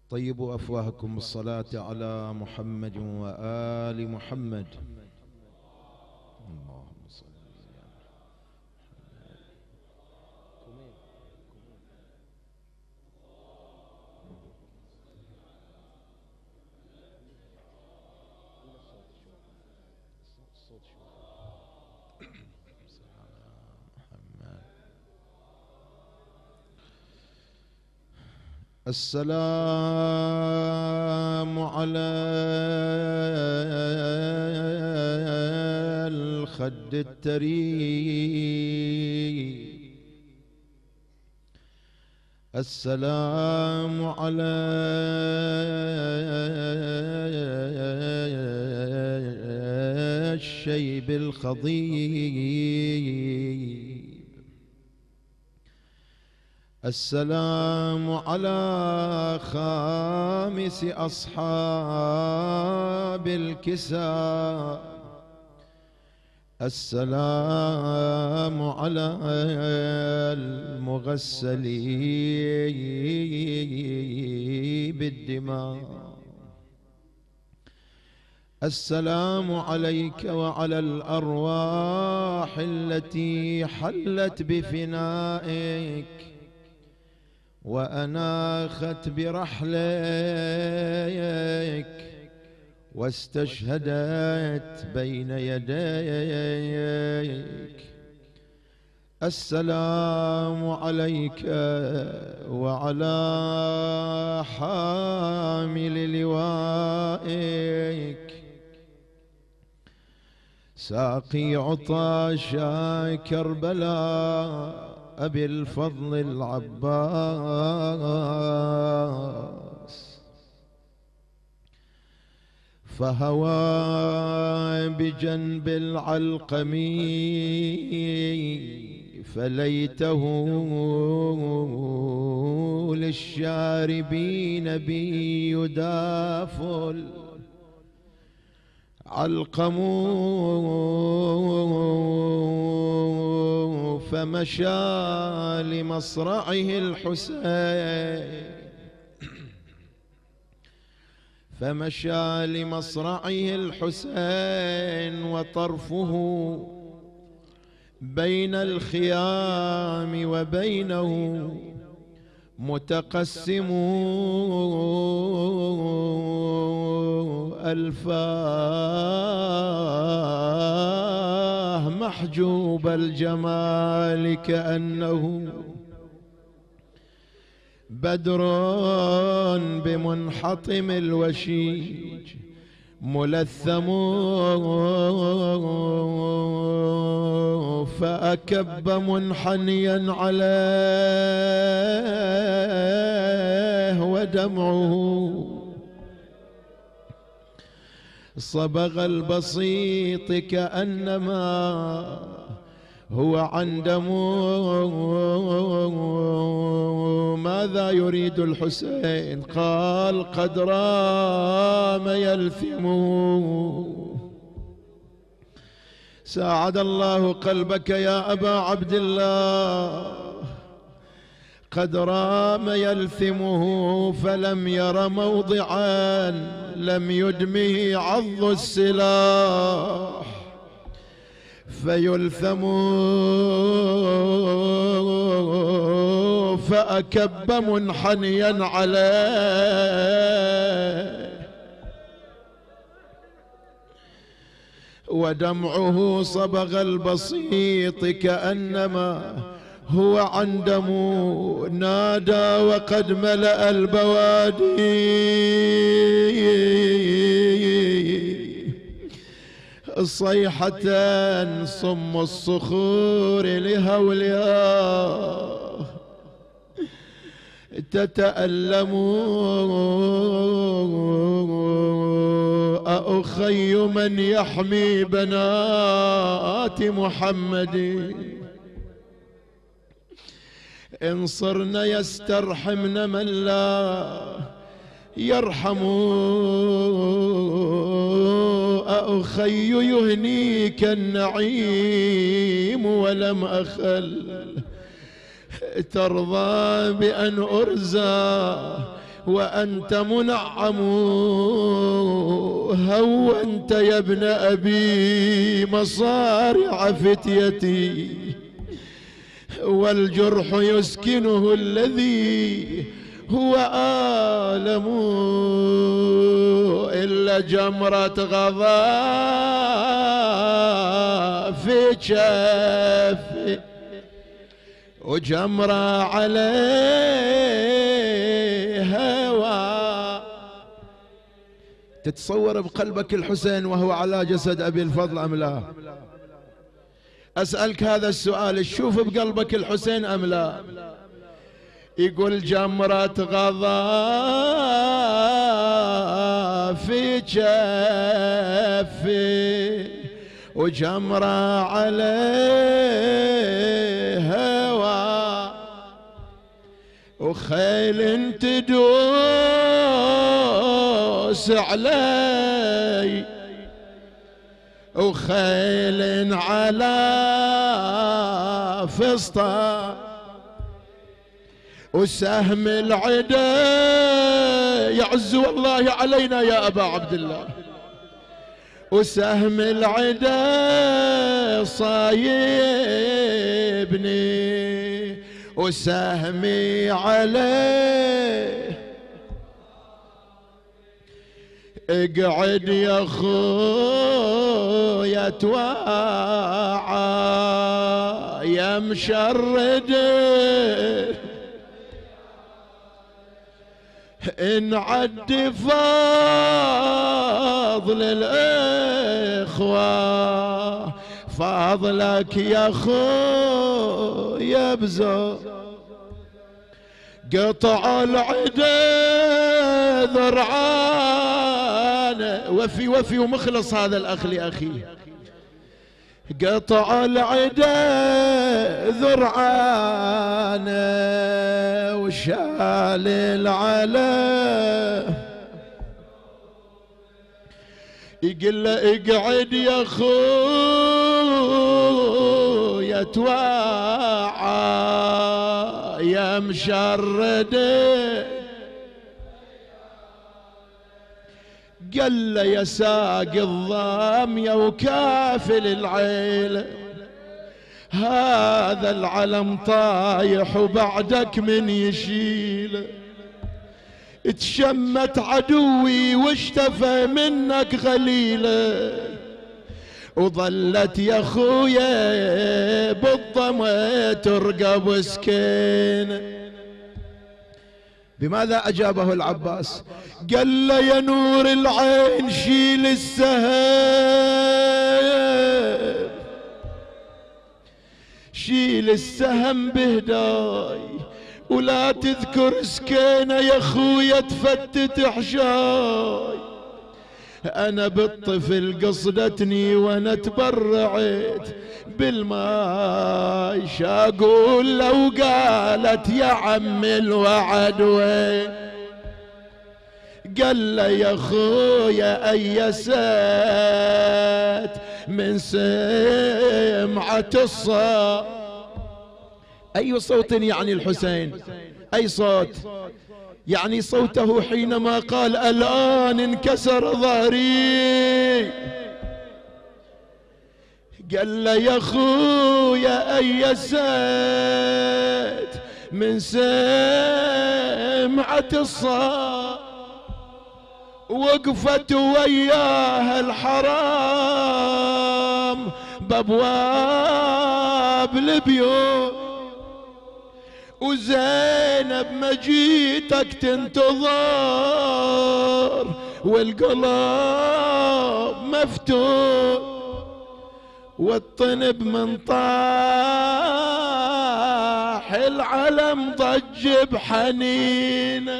طيبوا أفواهكم بالصلاة على محمد وآل محمد. اللهم صل السلام على الخد التري، السلام على الشيب الخضيب، السلام على خامس أصحاب الكساء، السلام على المغسلين بالدماء، السلام عليك وعلى الأرواح التي حلت بفنائك وأناخت برحلك واستشهدت بين يديك، السلام عليك وعلى حامل لوائك ساقي عطاشا كربلاء أبي الفضل العباس، فهوى بجنب العلقمي فليته للشاربين بي يدافل علقموا فمشى لمصرعه الحسين، فمشى لمصرعه الحسين وطرفه بين الخيام وبينه متقسم ألفاه محجوب الجمال كأنه بدر بمنحطم الوشيج ملثم فأكب منحنيا عليه ودمعه صبغ البسيط كأنما هو عن دمه. ماذا يريد الحسين؟ قال قد رام يلثمه. ساعد الله قلبك يا أبا عبد الله. قد رام يلثمه فلم ير موضعا لم يدمه عض السلاح فيلثم فأكب منحنيا عليه ودمعه صبغ البسيط كأنما هو عن دم. نادى وقد ملأ البوادي صيحة صم الصخور لهولها تتألم. أخي من يحمي بنات محمد إن صرن يسترحمن من لا يرحم. أخي يهنيك النعيم ولم أخل ترضى بأن أرزى وأنت منعم. هونت يا ابن أبي مصارع فتيتي، والجرح يسكنه الذي هو آلم، إلا جمرة غضاء في شفي وجمرة عليه هوى. تتصور بقلبك الحسين وهو على جسد أبي الفضل أم لا؟ أسألك هذا السؤال، تشوف بقلبك الحسين أم لا؟ يقول جمرة غضاء في جفي وجمرة عليه هوى، وخيل تدوس علي وخيل على فسطى، وسهم العدا يعز والله علينا يا أبا عبد الله، وسهم العدا صايبني وسهمي عليه. اقعد يا خويا تواعى يا مشرد، إن عد فاضل الإخوة فاضلك يا خويا بزور، قطع العدا ذرعانه. وفي ومخلص هذا الأخ لأخيه، قطع العدا ذرعانه وشال العلا، يقول له اقعد يا خويا تواعى يا مشرده، قال له يا ساق الضامية وكافل العيلة، هذا العلم طايح وبعدك من يشيله، تشمت عدوي واشتفى منك غليله، وظلت يا خويا بالضمى ترقب سكينه. بماذا أجابه العباس؟ قال له يا نور العين شيل السهم، شيل السهم بهداي، ولا تذكر سكينة يا خويا تفتت حشاي، أنا بالطفل قصدتني وأنا تبرعت بالماي، شاقول لو قالت يا عم الوعد وين؟ قال له يا خويا أيست من سمعة الصوت. أي صوت يعني الحسين؟ أي صوت؟ يعني صوته حينما قال الآن انكسر ظهري. قال له يا خويا أيست من سمعة الصوت، وقفت وياها الحرام بابواب البيوت، وزينب مجيتك تنتظر والقلب مفتوح، والطنب من طاح العلم ضج بحنين،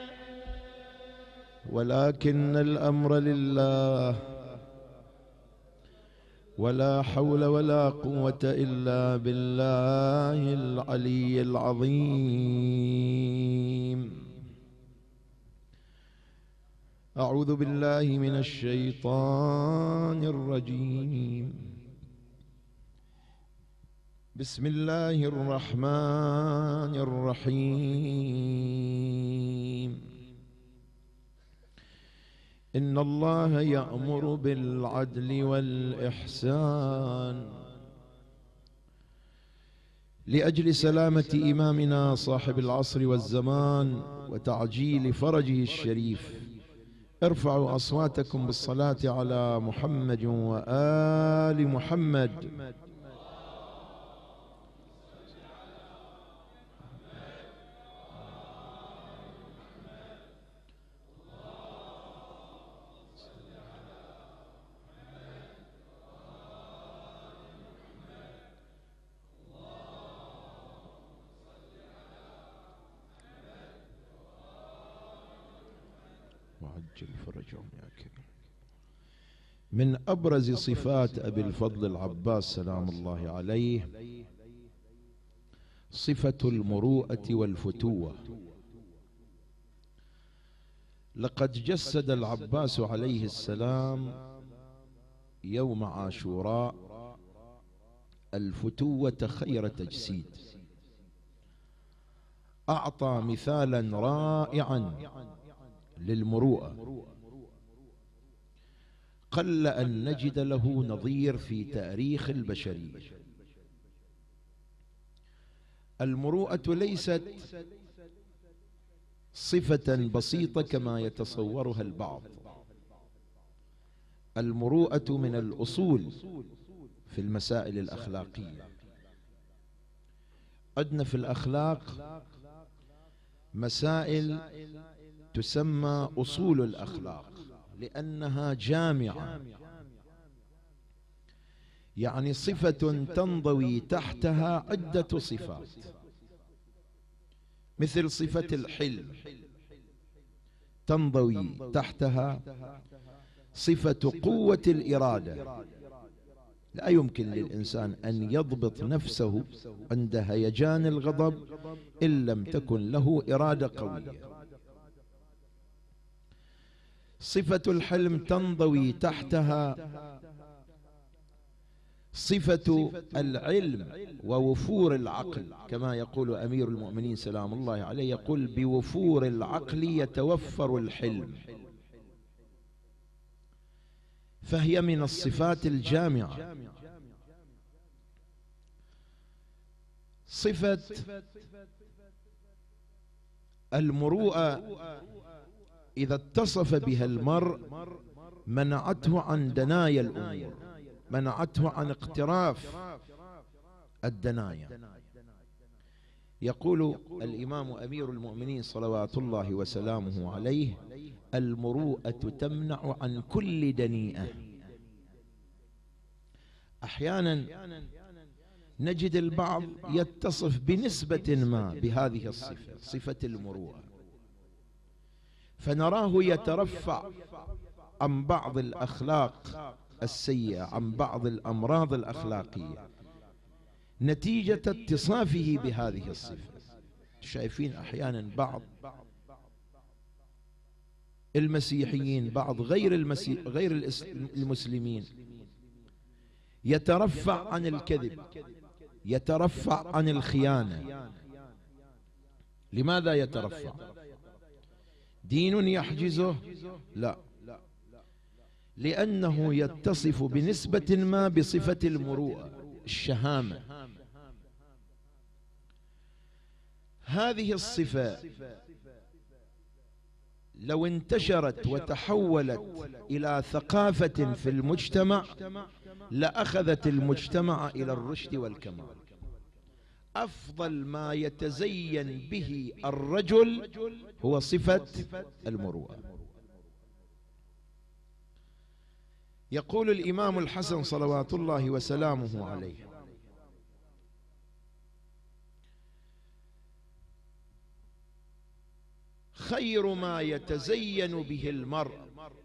ولكن الأمر لله ولا حول ولا قوة إلا بالله العلي العظيم. أعوذ بالله من الشيطان الرجيم. بسم الله الرحمن الرحيم. إن الله يأمر بالعدل والإحسان. لأجل سلامة إمامنا صاحب العصر والزمان وتعجيل فرجه الشريف، ارفعوا أصواتكم بالصلاة على محمد وآل محمد. وعجل فرجهم يا كريم. من أبرز صفات أبي الفضل العباس سلام الله عليه صفة المروءة والفتوة. لقد جسد العباس عليه السلام يوم عاشوراء الفتوة خير تجسيد. أعطى مثالا رائعا للمروءة قل أن نجد له نظير في تاريخ البشرية. المروءة ليست صفة بسيطة كما يتصورها البعض. المروءة من الأصول في المسائل الأخلاقية. عندنا في الأخلاق مسائل تسمى أصول الأخلاق لأنها جامعة، يعني صفة تنضوي تحتها عدة صفات، مثل صفة الحلم تنضوي تحتها صفة قوة الإرادة. لا يمكن للإنسان أن يضبط نفسه عند هيجان الغضب إن لم تكن له إرادة قوية. صفة الحلم تنضوي تحتها صفة العلم ووفور العقل، كما يقول أمير المؤمنين سلام الله عليه، يقول بوفور العقل يتوفر الحلم، فهي من الصفات الجامعة. صفة المروءة إذا اتصف بها المرء منعته عن دنايا الأمور، منعته عن اقتراف الدنايا. يقول الإمام أمير المؤمنين صلوات الله وسلامه عليه: المروءة تمنع عن كل دنيئة. أحيانا نجد البعض يتصف بنسبة ما بهذه الصفة، صفة المروءة، فنراه يترفع عن بعض الأخلاق السيئة، عن بعض الأمراض الأخلاقية نتيجة اتصافه بهذه الصفة. شايفين أحيانا بعض المسيحيين، بعض غير المسلمين يترفع عن الكذب، يترفع عن الخيانة. لماذا يترفع؟ دين يحجزه؟ لا، لأنه يتصف بنسبة ما بصفة المروءة، الشهامة. هذه الصفة لو انتشرت وتحولت إلى ثقافة في المجتمع لأخذت المجتمع إلى الرشد والكمال. أفضل ما يتزين به الرجل هو صفة المروءة. يقول الإمام الحسن صلوات الله وسلامه عليه: خير ما يتزين به المرء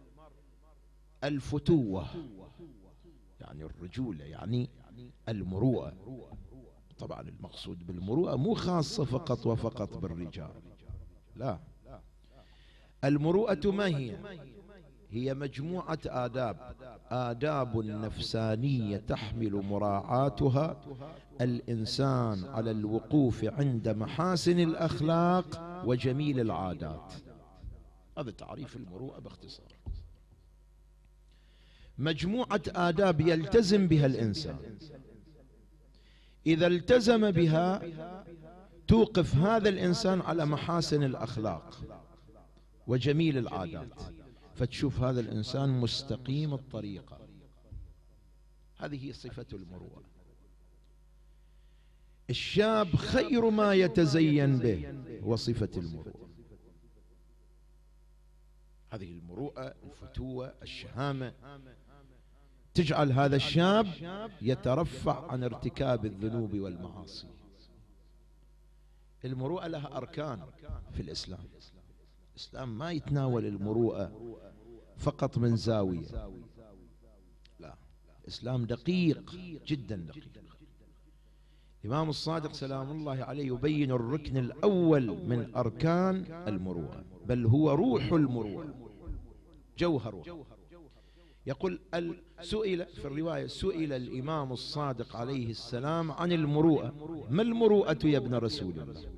الفتوة، يعني الرجولة، يعني المروءة. طبعا المقصود بالمروءة مو خاصة فقط وفقط بالرجال، لا، المروءة ما هي؟ هي مجموعة آداب نفسانية تحمل مراعاتها الإنسان على الوقوف عند محاسن الأخلاق وجميل العادات. هذا تعريف المروءة باختصار. مجموعة آداب يلتزم بها الإنسان، إذا التزم بها توقف هذا الإنسان على محاسن الأخلاق وجميل العادات، فتشوف هذا الإنسان مستقيم الطريقة. هذه صفة المروءة. الشاب خير ما يتزين به هو صفة المروءة. هذه المروءة، الفتوة، الشهامة، تجعل هذا الشاب يترفع عن ارتكاب الذنوب والمعاصي. المروءة لها أركان في الإسلام. الإسلام ما يتناول المروءة فقط من زاوية، لا، الإسلام دقيق جدا دقيق. الإمام الصادق سلام الله عليه يبين الركن الأول من أركان المروءة، بل هو روح المروءة، جوهرها. يقول سئل في الرواية، سئل الإمام الصادق عليه السلام عن المروءة: ما المروءة يا ابن رسول الله؟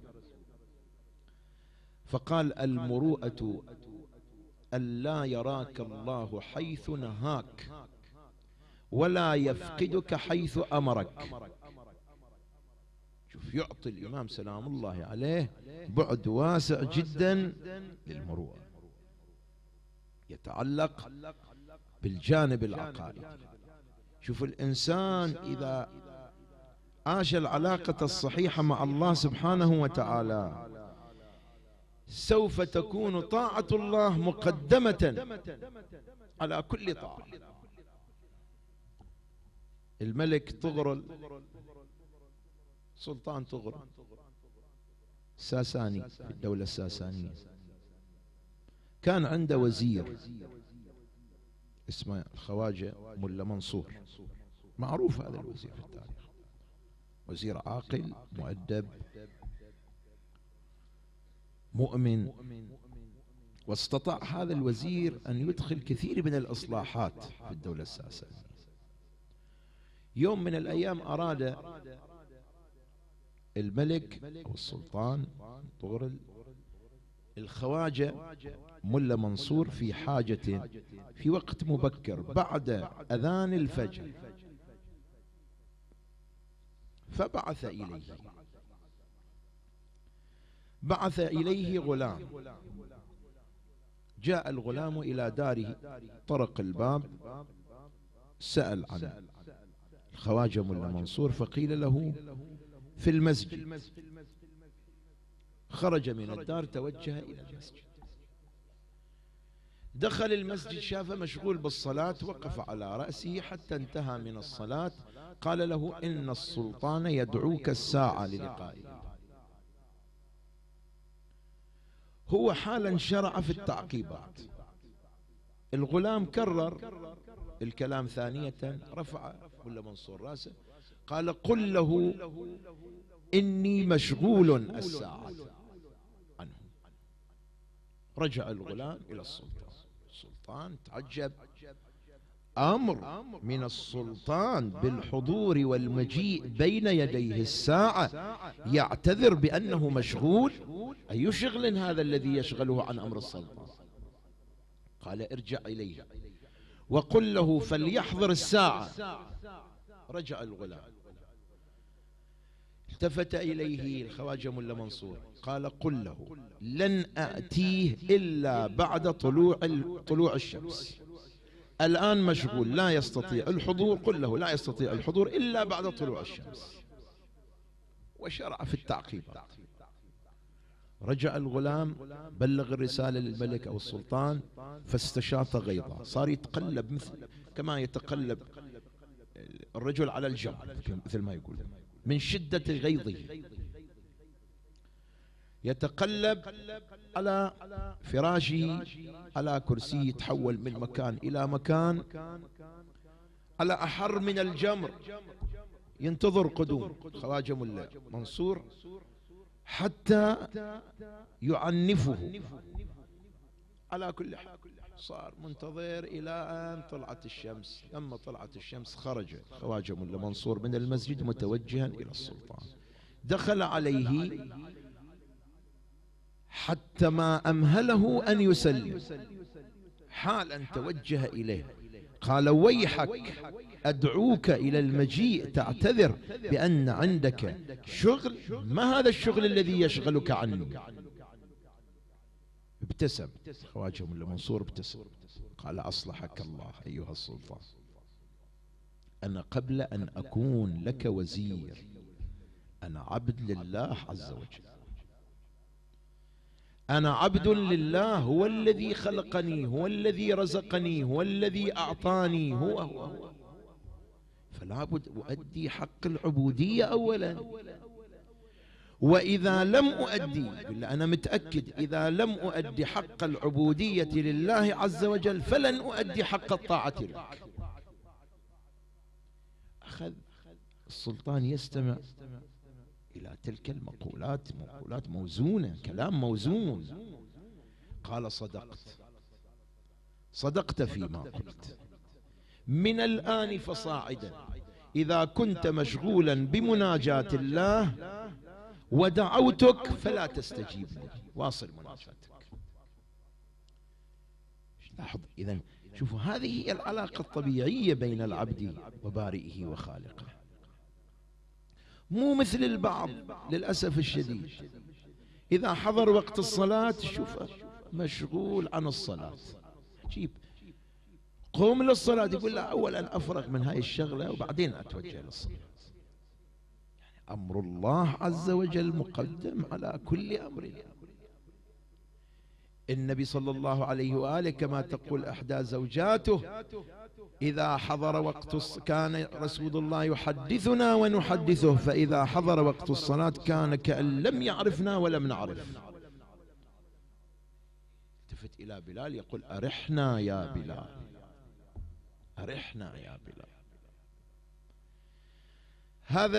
فقال: المروءة ألا يراك الله حيث نهاك ولا يفقدك حيث أمرك. شوف، يعطي الإمام سلام الله عليه بعد واسع جدا للمروءة، يتعلق بالجانب العقائدي. شوف، الإنسان إذا عاش العلاقة الصحيحة مع الله سبحانه وتعالى سوف تكون طاعة الله مقدمة على كل طاعة. الملك طغرل، سلطان طغرل الساساني في الدولة الساسانية، كان عنده وزير اسمه الخواجة ملا منصور، معروف هذا الوزير في التاريخ، وزير عاقل مؤدب مؤمن. واستطاع هذا الوزير أن يدخل كثير من الإصلاحات في الدولة الساسانية. يوم من الأيام أراد الملك أو السلطان طغرل الخواجة ملا منصور في حاجة في وقت مبكر بعد أذان الفجر، فبعث إليه، بعث إليه غلام. جاء الغلام إلى داره، طرق الباب، سأل عن الخواجة ملا منصور، فقيل له في المسجد. خرج من الدار توجه إلى المسجد، دخل المسجد، شاف مشغول بالصلاة، وقف على رأسه حتى انتهى من الصلاة. قال له: إن السلطان يدعوك الساعة للقائه. هو حالا شرع في التعقيبات. الغلام كرر الكلام ثانية، رفع ملا منصور راسه، قال: قل له إني مشغول الساعة عنه. رجع الغلام إلى السلطان. السلطان تعجب، أمر من السلطان بالحضور والمجيء بين يديه الساعة يعتذر بأنه مشغول؟ أي شغل هذا الذي يشغله عن أمر السلطان؟ قال: ارجع إليه وقل له فليحضر الساعة. رجع الغلام، التفت إليه الخواجة ملا منصور، قال: قل له لن آتيه إلا بعد طلوع الشمس، الآن مشغول لا يستطيع الحضور، قل له لا يستطيع الحضور إلا بعد طلوع الشمس. وشرع في التعقيبات. رجع الغلام، بلغ الرسالة للملك أو السلطان، فاستشاط غيظا، صار يتقلب كما يتقلب الرجل على الجمل، مثل ما يقول، من شدة غيظه يتقلب على فراشه، على كرسي، يتحول من مكان إلى مكان، على أحر من الجمر، ينتظر قدوم خواجة ملا منصور حتى يعنفه. على كل حال صار منتظر إلى أن طلعت الشمس. لما طلعت الشمس خرج خواجة ملا منصور من المسجد متوجها إلى السلطان، دخل عليه حتى ما أمهله أن يسلم، حالا توجه إليه قال ويحك أدعوك إلى المجيء تعتذر بأن عندك شغل، ما هذا الشغل الذي يشغلك عني؟ ابتسم خواجة ملا منصور، ابتسم قال أصلحك الله أيها السلطان، أنا قبل أن أكون لك وزير أنا عبد لله عز وجل، أنا عبد لله، هو الذي خلقني، هو الذي رزقني، هو الذي أعطاني، هو فلا بد أؤدي حق العبودية أولا. وإذا لم أؤدي، أنا متأكد إذا لم أؤدي حق العبودية لله عز وجل فلن أؤدي حق الطاعة لك. أخذ السلطان يستمع إلى تلك المقولات، مقولات موزونة، كلام موزون. قال صدقت فيما قلت، من الآن فصاعدا إذا كنت مشغولا بمناجاة الله ودعوتك فلا تستجيب لي، واصل مناجاتك. لاحظ إذن، شوفوا هذه هي العلاقة الطبيعية بين العبد وبارئه وخالقه، مو مثل البعض للأسف الشديد إذا حضر وقت الصلاة شوفه مشغول عن الصلاة، جيب قوم للصلاة يقول لا أولا أفرغ من هاي الشغلة وبعدين أتوجه للصلاة. يعني أمر الله عز وجل مقدم على كل أمر. النبي صلى الله عليه وآله كما تقول إحدى زوجاته إذا حضر وقت كان رسول الله يحدثنا ونحدثه، فإذا حضر وقت الصلاة كان كأن لم يعرفنا ولم نعرف. التفت إلى بلال يقول أرحنا يا بلال، أرحنا يا بلال. هذا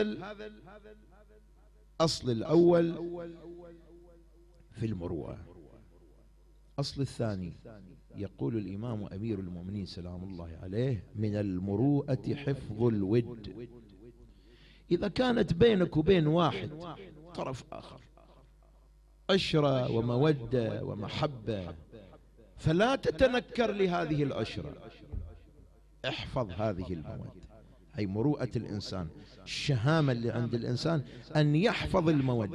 الأصل الأول في المروءة. الأصل الثاني يقول الإمام أمير المؤمنين سلام الله عليه من المروءة حفظ الود. إذا كانت بينك وبين واحد طرف آخر عشرة ومودة ومحبة فلا تتنكر لهذه العشرة، احفظ هذه المودة. هي مروءة الإنسان، الشهامة اللي عند الإنسان أن يحفظ المودة.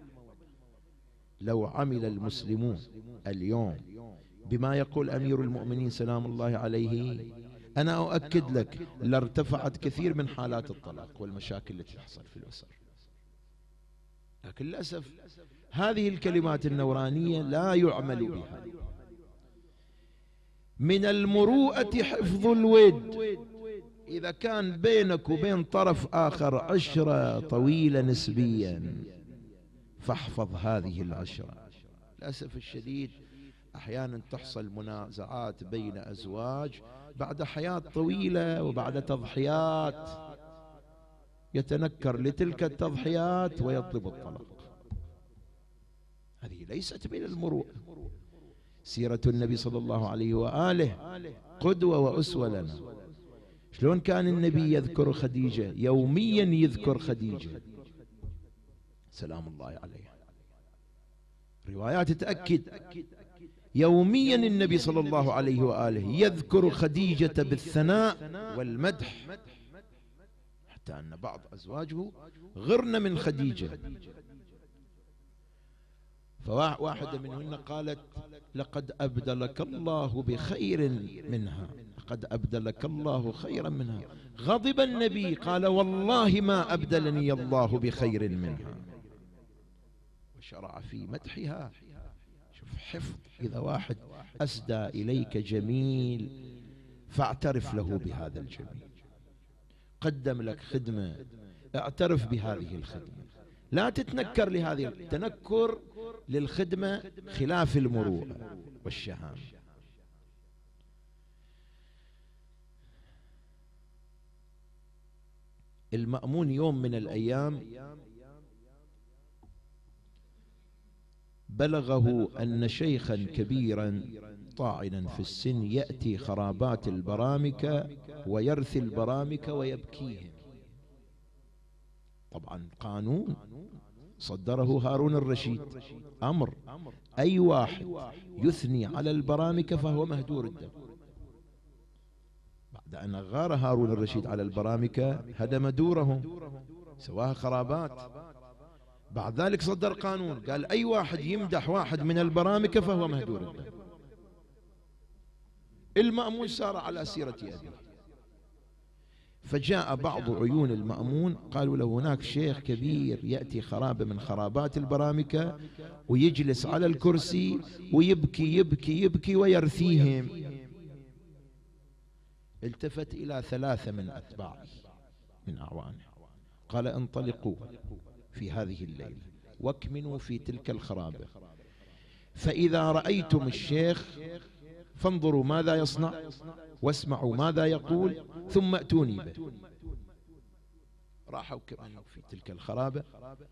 لو عمل المسلمون اليوم بما يقول أمير المؤمنين سلام الله عليه أنا أؤكد لك لارتفعت كثير من حالات الطلاق والمشاكل التي تحصل في الأسر. لكن للأسف هذه الكلمات النورانية لا يعمل بها. من المروءة حفظ الود. إذا كان بينك وبين طرف آخر عشرة طويلة نسبيا فاحفظ هذه العشرة. للأسف الشديد أحيانا تحصل منازعات بين أزواج بعد حياة طويلة وبعد تضحيات، يتنكر لتلك التضحيات ويطلب الطلاق. هذه ليست من المروءة. سيرة النبي صلى الله عليه وآله قدوة وأسوة لنا. شلون كان النبي يذكر خديجة؟ يوميا يذكر خديجة سلام الله عليه. روايات تأكد يوميا النبي صلى الله عليه وآله يذكر خديجة بالثناء والمدح، حتى أن بعض أزواجه غرن من خديجة. فواحدة منهن قالت لقد أبدلك الله بخير منها، لقد أبدلك الله خيرا منها. غضب النبي قال والله ما أبدلني الله بخير منها، وشرع في مدحها. شوف حفظ، إذا واحد أسدى إليك جميل فاعترف له بهذا الجميل، قدم لك خدمة اعترف بهذه الخدمة، لا تتنكر لهذه. التنكر للخدمة خلاف المروءة والشهامة. المأمون يوم من الأيام بلغه أن شيخا كبيرا طاعنا في السن يأتي خرابات البرامكة ويرثي البرامكة ويبكيهم. طبعا قانون صدره هارون الرشيد، أمر أي واحد يثني على البرامكة فهو مهدور الدم. لأن غار هارون الرشيد على البرامكة هدم دورهم، سواها خرابات. بعد ذلك صدر قانون قال أي واحد يمدح واحد من البرامكة فهو مهدور الدم. المأمون سار على سيرة أبيه، فجاء بعض عيون المأمون قالوا له هناك شيخ كبير يأتي خرابة من خرابات البرامكة ويجلس على الكرسي ويبكي يبكي يبكي ويرثيهم. التفت إلى 3 من أتباعه من أعوانه قال انطلقوا في هذه الليلة واكمنوا في تلك الخرابة، فإذا رأيتم الشيخ فانظروا ماذا يصنع واسمعوا ماذا يقول ثم ائتوني به. راحوا كمنوا في تلك الخرابة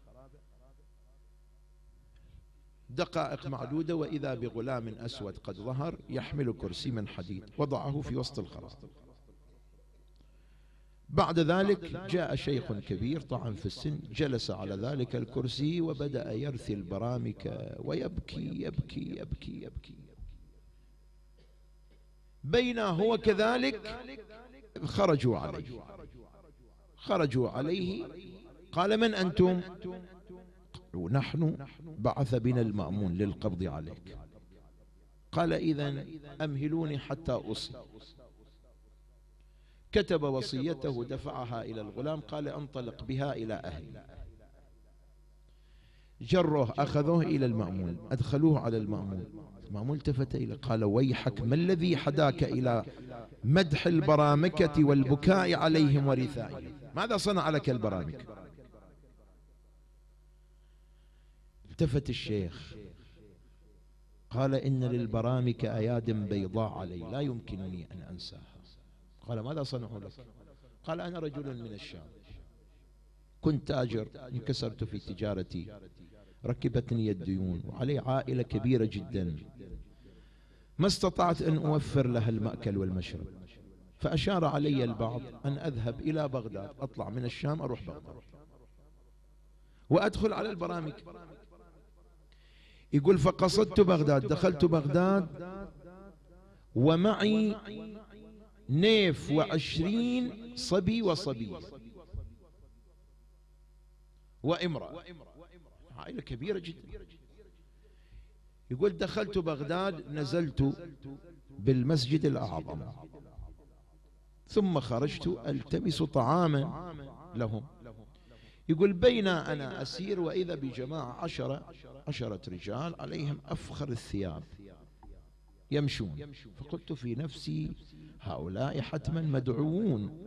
دقائق معدودة وإذا بغلام أسود قد ظهر يحمل كرسي من حديد، وضعه في وسط الخرابة. بعد ذلك جاء شيخ كبير طعن في السن جلس على ذلك الكرسي وبدأ يرثي البرامكة ويبكي يبكي يبكي يبكي. بين هو كذلك خرجوا عليه قال من أنتم؟ نحن بعث بنا المأمون للقبض عليك. قال إذن أمهلوني حتى أوصي. كتب وصيته دفعها إلى الغلام قال انطلق بها إلى أهلي. جروه أخذوه إلى المأمون أدخلوه على المأمون. المأمون التفت إليه قال ويحك ما الذي حداك إلى مدح البرامكة والبكاء عليهم ورثائهم؟ ماذا صنع لك البرامكة؟ التفت الشيخ قال إن للبرامكة أياد بيضاء علي لا يمكنني أن أنساها. قال ماذا صنعوا لك؟ قال أنا رجل من الشام كنت تاجر انكسرت في تجارتي ركبتني الديون وعلي عائلة كبيرة جدا ما استطعت أن أوفر لها المأكل والمشرب، فأشار علي البعض أن أذهب إلى بغداد، أطلع من الشام أروح بغداد وأدخل على البرامكة. يقول فقصدت بغداد، دخلت بغداد ومعي 22 صبي وصبي وامرأة، عائلة كبيرة جدا. يقول دخلت بغداد نزلت بالمسجد الأعظم ثم خرجت ألتمس طعاما لهم. يقول بين أنا أسير وإذا بجماعة 10 رجال عليهم أفخر الثياب يمشون، فقلت في نفسي هؤلاء حتما مدعوون،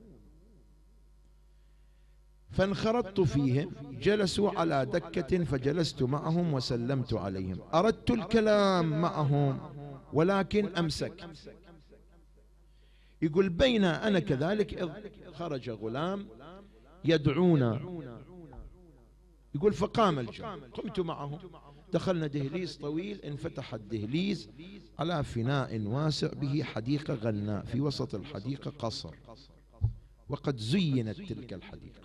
فانخرطت فيهم. جلسوا على دكة فجلست معهم وسلمت عليهم، أردت الكلام معهم ولكن أمسك. يقول بين أنا كذلك إذ خرج غلام يدعونا. يقول فقام الجمع قمت معهم، دخلنا دهليز طويل، انفتح الدهليز على فناء واسع به حديقة غناء، في وسط الحديقة قصر وقد زينت تلك الحديقة،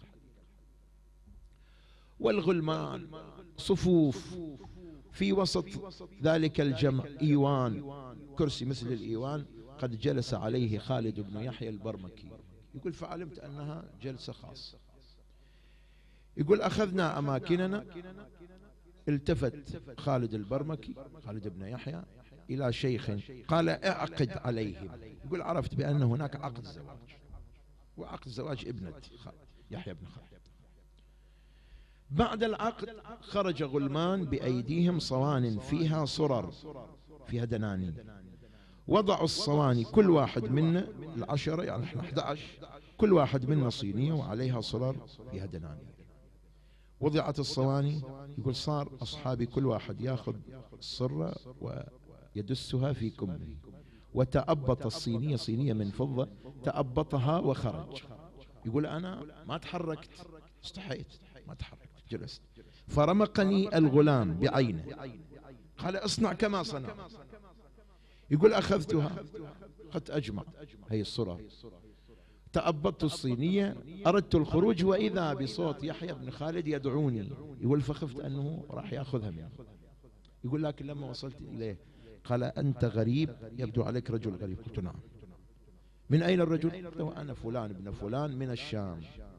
والغلمان صفوف، في وسط ذلك الجمع إيوان، كرسي مثل الإيوان قد جلس عليه خالد بن يحيى البرمكي. يقول فعلمت أنها جلسة خاصة. يقول أخذنا أماكننا. التفت خالد البرمكي خالد بن يحيى إلى شيخ قال اعقد عليهم. يقول عرفت بأن هناك عقد زواج، وعقد زواج ابنة يحيى بن خالد. بعد العقد خرج غلمان بأيديهم صوان فيها صرر، فيها دنانير، وضعوا الصواني كل واحد منا 10 يعني احنا 11، كل واحد منا صينية وعليها صرر فيها دنانير. وضعت الصواني. يقول صار أصحابي كل واحد ياخذ الصرة ويدسها في كمه، وتأبط الصينية، صينية من فضة، تأبطها وخرج. يقول أنا ما تحركت، استحيت ما تحركت، جلست. فرمقني الغلام بعينه قال اصنع كما صنع. يقول أخذتها قد أجمع هي الصرة، تأبطت الصينية، أردت الخروج وإذا بصوت يحيى بن خالد يدعوني. يقول فخفت أنه راح يأخذها مني. يقول لكن لما وصلت إليه قال أنت غريب، يبدو عليك رجل غريب. قلت نعم. من أين الرجل؟ قال أنا فلان ابن فلان من الشام.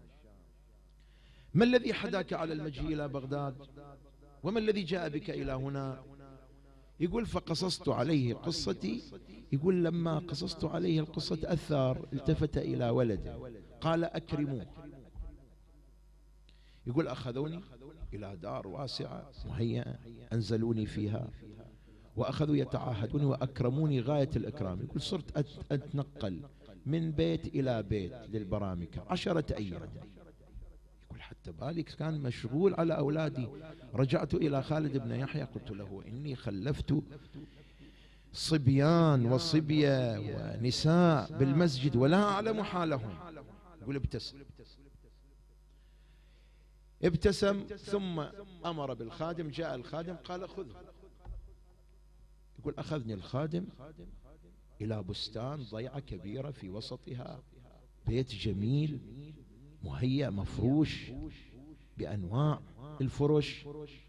ما الذي حداك على المجيء إلى بغداد؟ وما الذي جاء بك إلى هنا؟ يقول فقصصت عليه قصتي. يقول لما قصصت عليه القصة أثار، التفت إلى ولده قال أكرموه. يقول أخذوني إلى دار واسعة مهيئة، أنزلوني فيها وأخذوا يتعاهدوني وأكرموني غاية الإكرام. يقول صرت أتنقل من بيت إلى بيت للبرامكة 10 أيام. يقول حتى بالي كان مشغول على أولادي. رجعت إلى خالد بن يحيى قلت له إني خلفت صبيان وصبية ونساء بالمسجد ولا أعلم حالهم. يقول ابتسم ثم أمر بالخادم. جاء الخادم قال خذه. يقول أخذني الخادم إلى بستان ضيعة كبيرة في وسطها بيت جميل مهيأ مفروش بأنواع الفرش،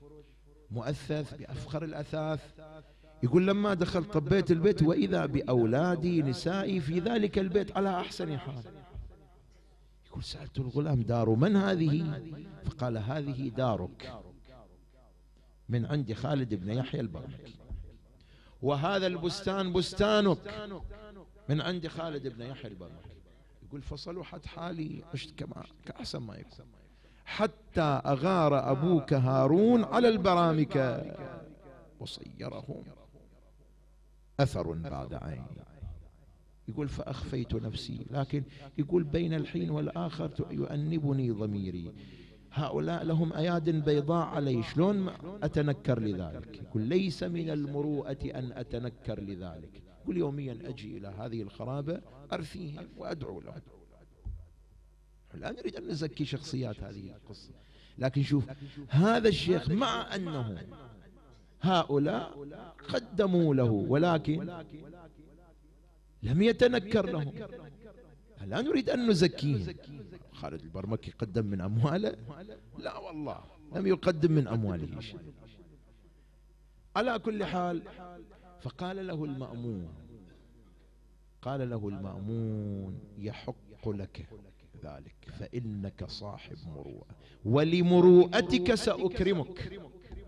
مؤثث بأفخر الأثاث. يقول لما دخلت طبيت البيت وإذا بأولادي نسائي في ذلك البيت على أحسن حال. يقول سألت الغلام دار من هذه؟ فقال هذه دارك من عند خالد بن يحيى البرمكي، وهذا البستان بستانك من عند خالد بن يحيى البرمكي. يقول فصلحت حالي، عشت كما كأحسن ما يكون، حتى أغار أبوك هارون على البرامكة وصيرهم أثر بعد عين. يقول فأخفيت نفسي، لكن يقول بين الحين والآخر يؤنبني ضميري، هؤلاء لهم أياد بيضاء علي، شلون أتنكر لذلك؟ يقول ليس من المروءة أن أتنكر لذلك. يقول يوميا أجي إلى هذه الخرابة أرثيهم وأدعو لهم. لا نريد أن نزكي شخصيات هذه القصة، لكن شوف هذا الشيخ مع أنه هؤلاء قدموا له ولكن لم يتنكر لهم. لا نريد أن نزكيهم. خالد البرمكي قدم من أمواله؟ لا والله لم يقدم من أمواله شيء. على كل حال فقال له المأمون، قال له المأمون يحق لك ذلك فإنك صاحب مروءة ولمروءتك سأكرمك.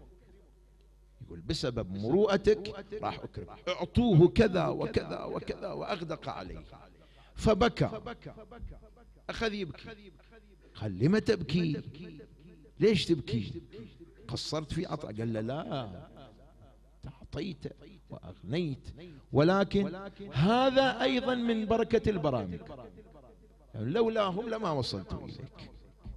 يقول بسبب مروءتك راح أكرمك. اعطوه كذا وكذا وكذا وأغدق عليه فبكى. أخذ يبكي. قال لم تبكي؟ ليش تبكي؟ قصرت في عطاء؟ قال له لا، أعطيت وأغنيت، ولكن هذا أيضا من بركة البرامج، يعني لولاهم لما وصلت إليك.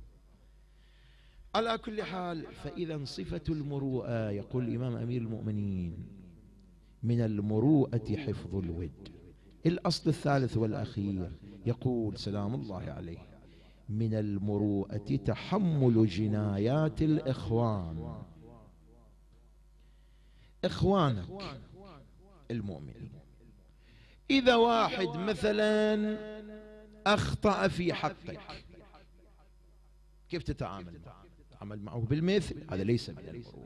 على كل حال فإذا صفة المروءة، يقول الإمام أمير المؤمنين من المروءة حفظ الود. الأصل الثالث والأخير يقول سلام الله عليه من المروءة تحمل جنايات الإخوان. إخوانك المؤمنين إذا واحد مثلا أخطأ في حقك كيف تتعامل معه؟ تتعامل معه بالمثل، هذا ليس من المروءة.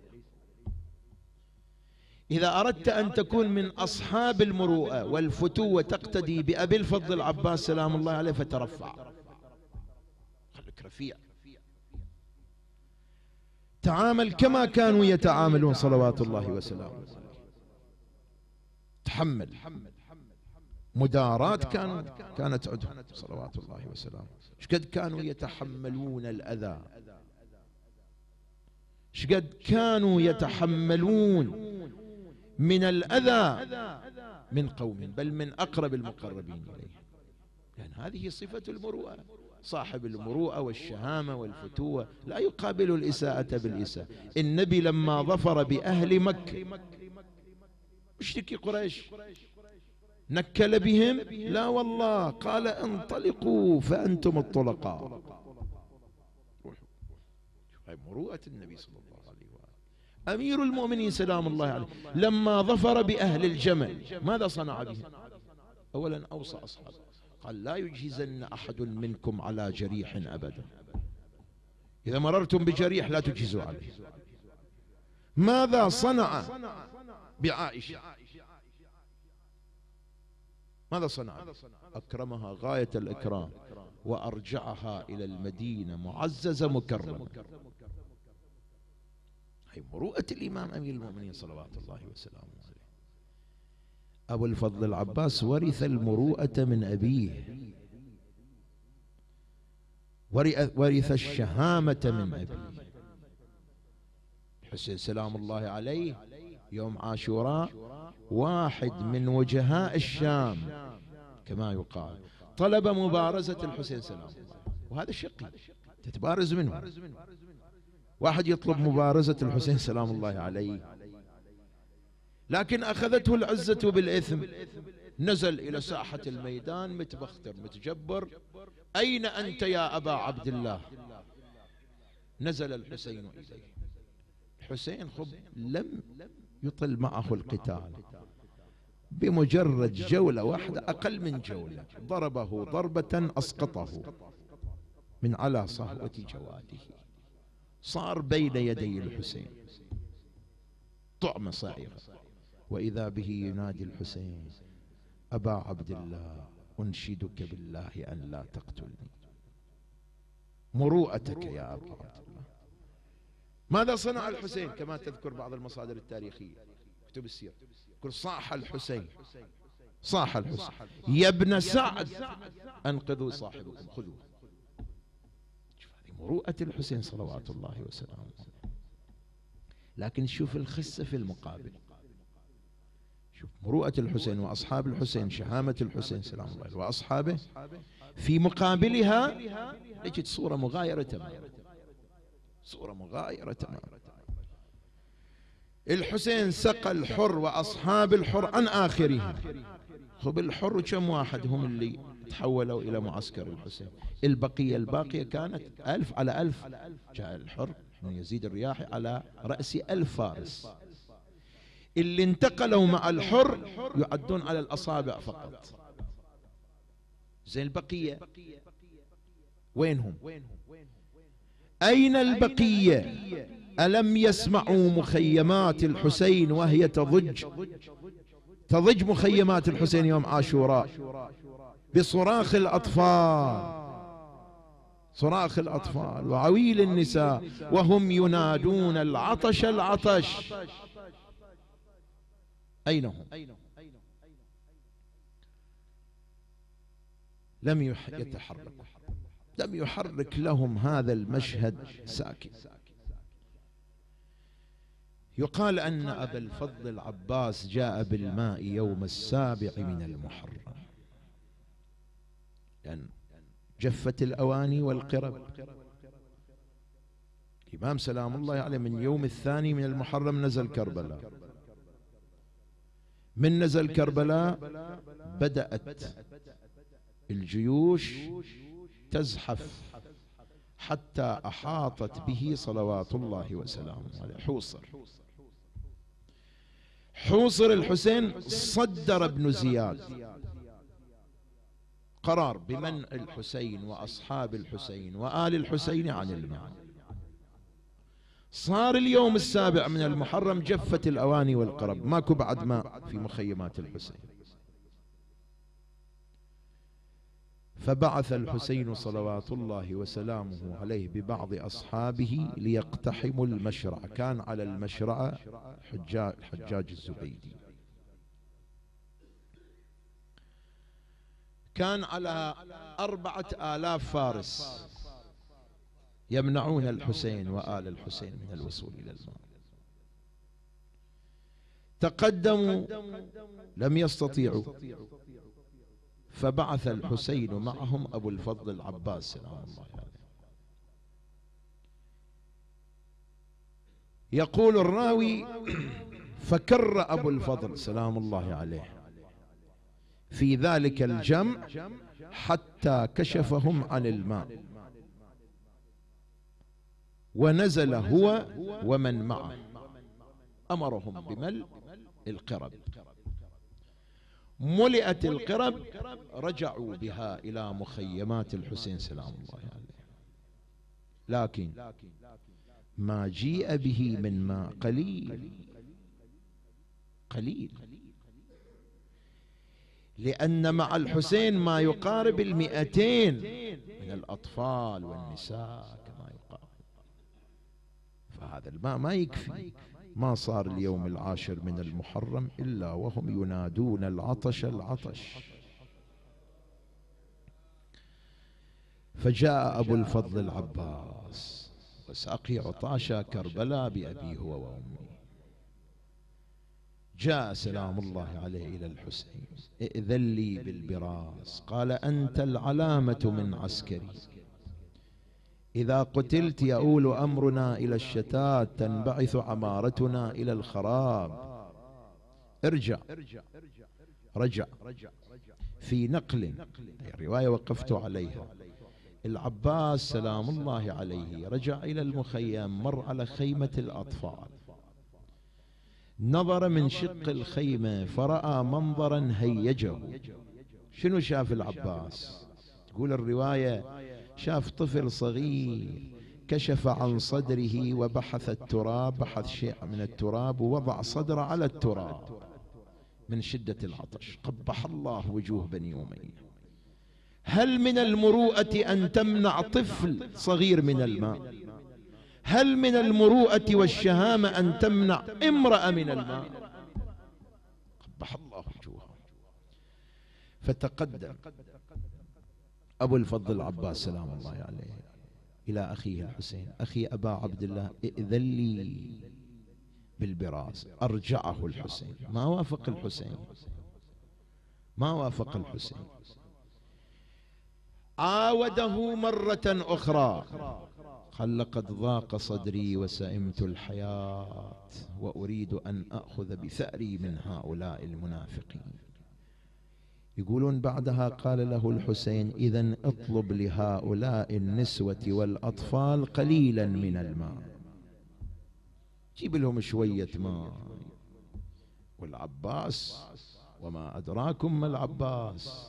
إذا أردت أن تكون من أصحاب المروءة والفتوة تقتدي بأبي الفضل العباس سلام الله عليه فترفع، خليك رفيع، تعامل كما كانوا يتعاملون صلوات الله وسلامه. تحمل مدارات كانت عندهم صلوات الله وسلامه. شقد كانوا يتحملون الأذى، شقد كانوا يتحملون من الأذى من قوم، بل من أقرب المقربين إليه، لأن هذه صفة المروءة. صاحب المروءة والشهامة والفتوة لا يقابل الإساءة بالإساءة. النبي لما ظفر بأهل مكة مشركي قريش نكل بهم؟ لا والله، قال انطلقوا فأنتم الطلقاء. هاي مروءة النبي صلى الله عليه وآله. أمير المؤمنين سلام الله عليه لما ظفر بأهل الجمل ماذا صنع بهم؟ أولا أوصى أصحابه قال لا يجهزن أحد منكم على جريح أبدا، إذا مررتم بجريح لا تجهزوا عليه. ماذا صنع بعائشة؟ ماذا صنع؟ أكرمها غاية الإكرام وأرجعها إلى المدينة معززة مكرمة. هي مروءة الإمام أمير المؤمنين صلوات الله وسلامه عليه. أبو الفضل العباس ورث المروءة من أبيه، ورث الشهامة من أبيه. الحسين سلام الله عليه يوم عاشوراء واحد من وجهاء الشام كما يقال طلب مبارزة الحسين سلام الله، وهذا شقي تتبارز منه، واحد يطلب مبارزة الحسين سلام الله عليه، لكن أخذته العزة بالإثم، نزل إلى ساحة الميدان متبختر متجبر: أين أنت يا أبا عبد الله؟ نزل الحسين إليه. الحسين لم يطل معه القتال، بمجرد جولة واحدة أقل من جولة ضربه ضربة أسقطه من على صهوة جواده، صار بين يدي الحسين طعم صاعقة، وإذا به ينادي الحسين: أبا عبد الله أنشدك بالله أن لا تقتلني. مروءتك يا أبا عبد الله. ماذا صنع الحسين؟ كما تذكر بعض المصادر التاريخية كتب السيرة، يقول: صاح الحسين، صاح الحسين: يا ابن سعد أنقذوا صاحبكم، خذوه. شوف هذه مروءة الحسين صلوات الله وسلامه. لكن شوف الخسة في المقابل، شوف مروءة الحسين وأصحاب الحسين، شهامة الحسين سلام الله وأصحابه، في مقابلها نجد صورة مغايرة تماما، صورة مغايرة تماما. الحسين سقى الحر وأصحاب الحر عن آخرهم. خب الحر كم واحد هم اللي تحولوا إلى معسكر الحسين؟ البقية الباقية كانت 1000 على 1000. جاء الحر من يزيد الرياحي على رأس 1000 فارس، اللي انتقلوا مع الحر يعدون على الأصابع فقط. زين البقية وينهم؟ أين البقية؟ ألم يسمعوا مخيمات الحسين وهي تضج مخيمات الحسين يوم عاشوراء بصراخ الأطفال، صراخ الأطفال وعويل النساء، وهم ينادون: العطش العطش. أين هم؟ لم يتحركوا، لم يحرك لهم هذا المشهد ساكن. يقال أن أبا الفضل العباس جاء بالماء يوم 7 من المحرم، لأن جفت الأواني والقرب. الإمام سلام الله عليه من يوم 2 من المحرم نزل كربلاء. من نزل كربلاء بدأت الجيوش تزحف حتى أحاطت به صلوات الله وسلامه عليه. حوصر الحسين صدر ابن زياد قرار بمنع الحسين وأصحاب الحسين وآل الحسين عن الماء. صار اليوم 7 من المحرم جفت الأواني والقرب، ماكو بعد ماء في مخيمات الحسين. فبعث الحسين صلوات الله وسلامه عليه ببعض أصحابه ليقتحموا المشرع. كان على المشرع الحجاج الزبيدي، كان على 4000 فارس يمنعون الحسين وآل الحسين من الوصول إلى الماء. تقدموا لم يستطيعوا، فبعث الحسين معهم أبو الفضل العباس سلام الله عليه. يقول الراوي: فكر أبو الفضل سلام الله عليه في ذلك الجمع حتى كشفهم عن الماء، ونزل هو ومن معه، أمرهم بملء القرب. ملئت القرب، رجعوا بها إلى مخيمات الحسين سلام الله عليه. لكن ما جيء به من ماء قليل. لأن مع الحسين ما يقارب 200 من الأطفال والنساء كما يقال، فهذا الماء ما يكفي. ما صار اليوم 10 من المحرم إلا وهم ينادون العطش العطش. فجاء أبو الفضل العباس وساقي عطاشا كربلاء بأبيه هو وأمي. جاء سلام الله عليه إلى الحسين: ائذن لي بالبراس. قال: أنت العلامة من عسكري، إذا قتلت يؤول أمرنا إلى الشتات، تنبعث عمارتنا إلى الخراب. ارجع. رجع. في نقل الرواية وقفت عليها، العباس سلام الله عليه رجع إلى المخيم، مر على خيمة الأطفال، نظر من شق الخيمة فرأى منظرا هيجه. شنو شاف العباس؟ تقول الرواية: شاف طفل صغير كشف عن صدره وبحث التراب، بحث شيء من التراب ووضع صدره على التراب من شدة العطش. قبح الله وجوه بني أمية. هل من المروءة أن تمنع طفل صغير من الماء؟ هل من المروءة والشهامة أن تمنع امرأة من الماء؟ قبح الله وجوههم. فتقدم أبو الفضل العباس سلام الله عليه إلى أخيه الحسين: أخي أبا عبد الله، ائذن لي بالبراس. أرجعه الحسين، ما وافق الحسين، ما وافق الحسين. عاوده مرة أخرى، قال: لقد ضاق صدري وسئمت الحياة وأريد أن أخذ بثأري من هؤلاء المنافقين. يقولون بعدها قال له الحسين: إذن اطلب لهؤلاء النسوة والأطفال قليلا من الماء، جيب لهم شوية ماء. والعباس وما أدراكم ما العباس،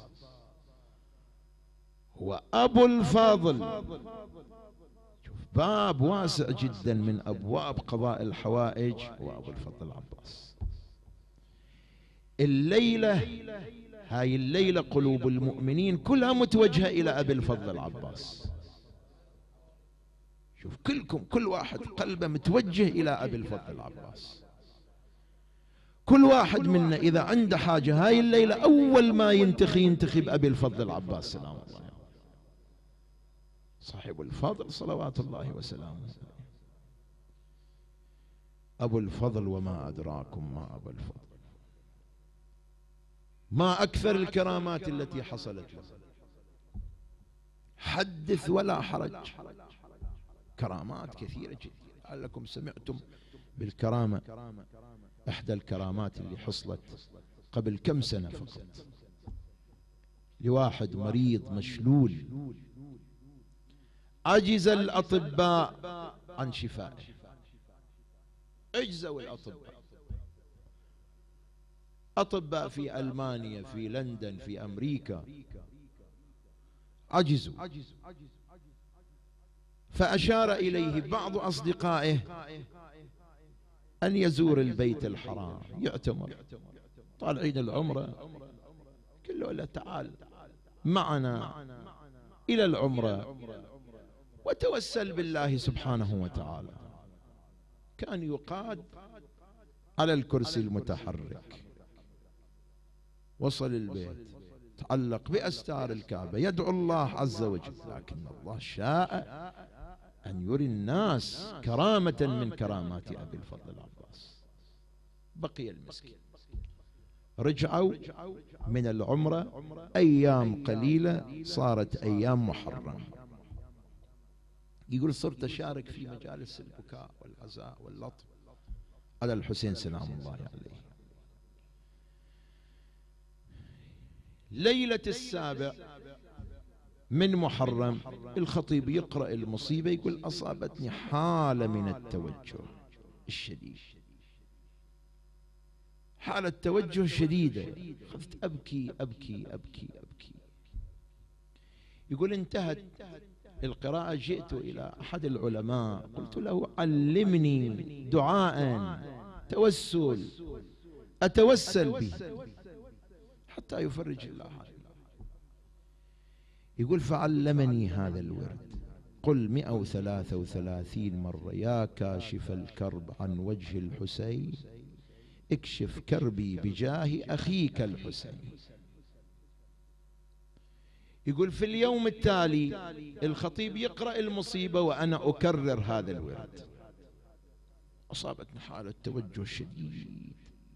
هو أبو الفاضل. شوف، باب واسع جدا من أبواب قضاء الحوائج هو أبو الفضل العباس. هاي الليلة قلوب المؤمنين كلها متوجهة إلى أبي الفضل العباس. شوف، كل واحد قلبه متوجه إلى أبي الفضل العباس. كل واحد منا إذا عنده حاجة هاي الليلة أول ما ينتخي بأبي الفضل العباس سلام الله، صاحب الفضل صلوات الله وسلامه. أبو الفضل وما أدراكم ما أبو الفضل. ما أكثر الكرامات التي حصلت له، حدث ولا حرج. كرامات كثيرة جدا. لعلكم سمعتم بالكرامة، إحدى الكرامات اللي حصلت قبل كم سنة فقط لواحد مريض مشلول، عجز الأطباء عن شفائه، عجزوا الأطباء. أطباء في ألمانيا، في لندن، في أمريكا عجزوا. فأشار إليه بعض أصدقائه أن يزور البيت الحرام يعتمر. طالعين العمرة، كله له تعال معنا إلى العمرة وتوسل بالله سبحانه وتعالى. كان يقاد على الكرسي المتحرك. وصل البيت، تعلق بأستار الكعبة يدعو الله عز وجل، لكن الله شاء أن يري الناس كرامة من كرامات أبي الفضل العباس. بقي المسكين. رجعوا من العمرة أيام قليلة صارت أيام محرم. يقول: صرت أشارك في مجالس البكاء والعزاء واللطف على الحسين سلام الله عليه. ليلة 7 من محرم الخطيب يقرأ المصيبة، يقول: أصابتني حالة من التوجه الشديد، حالة توجه شديدة، خفت أبكي أبكي أبكي أبكي. يقول: انتهت القراءة، جئت إلى أحد العلماء قلت له: علمني دعاء توسل أتوسل به حتى يفرج الله عنه. يقول فعلمني هذا الورد، قل 133 مرة: يا كاشف الكرب عن وجه الحسين اكشف كربي بجاه أخيك الحسين. يقول في اليوم التالي الخطيب يقرأ المصيبة وأنا أكرر هذا الورد. أصابتني حالة توجه شديد.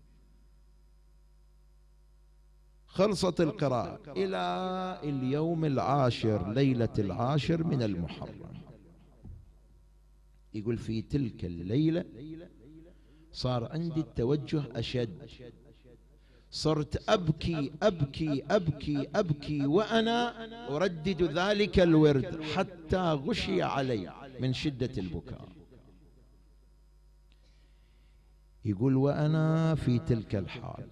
خلصت القراءة إلى اليوم العاشر، ليلة العاشر من المحرم. يقول في تلك الليلة صار عندي التوجه أشد، صرت أبكي أبكي أبكي أبكي وأنا أردد ذلك الورد حتى غشي علي من شدة البكاء. يقول وأنا في تلك الحال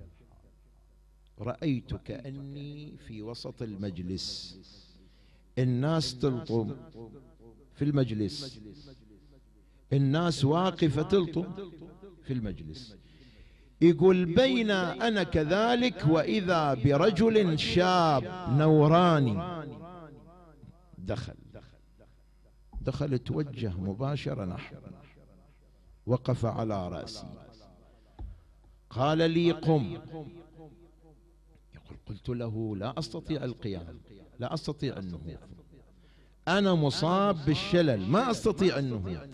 رأيت كأني في وسط المجلس، الناس تلطم في المجلس، الناس واقفة تلطم في المجلس. يقول بين أنا كذلك وإذا برجل شاب نوراني دخل توجه مباشرة نحو، وقف على رأسي، قال لي قم. يقول قلت له لا أستطيع القيام، لا أستطيع النهوض، أنا مصاب بالشلل ما أستطيع النهوض.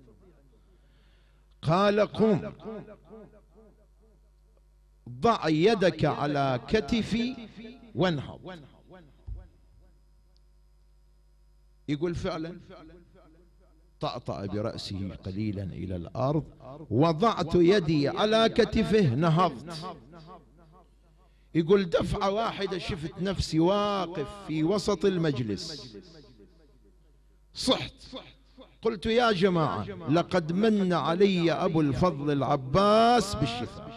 قال قم، ضع يدك على كتفي وانهض. يقول فعلا طأطأ برأسه قليلا إلى الأرض، وضعت يدي على كتفه نهضت. يقول دفعة واحدة شفت نفسي واقف في وسط المجلس، صحت، قلت يا جماعة لقد من علي أبو الفضل العباس بالشفاء.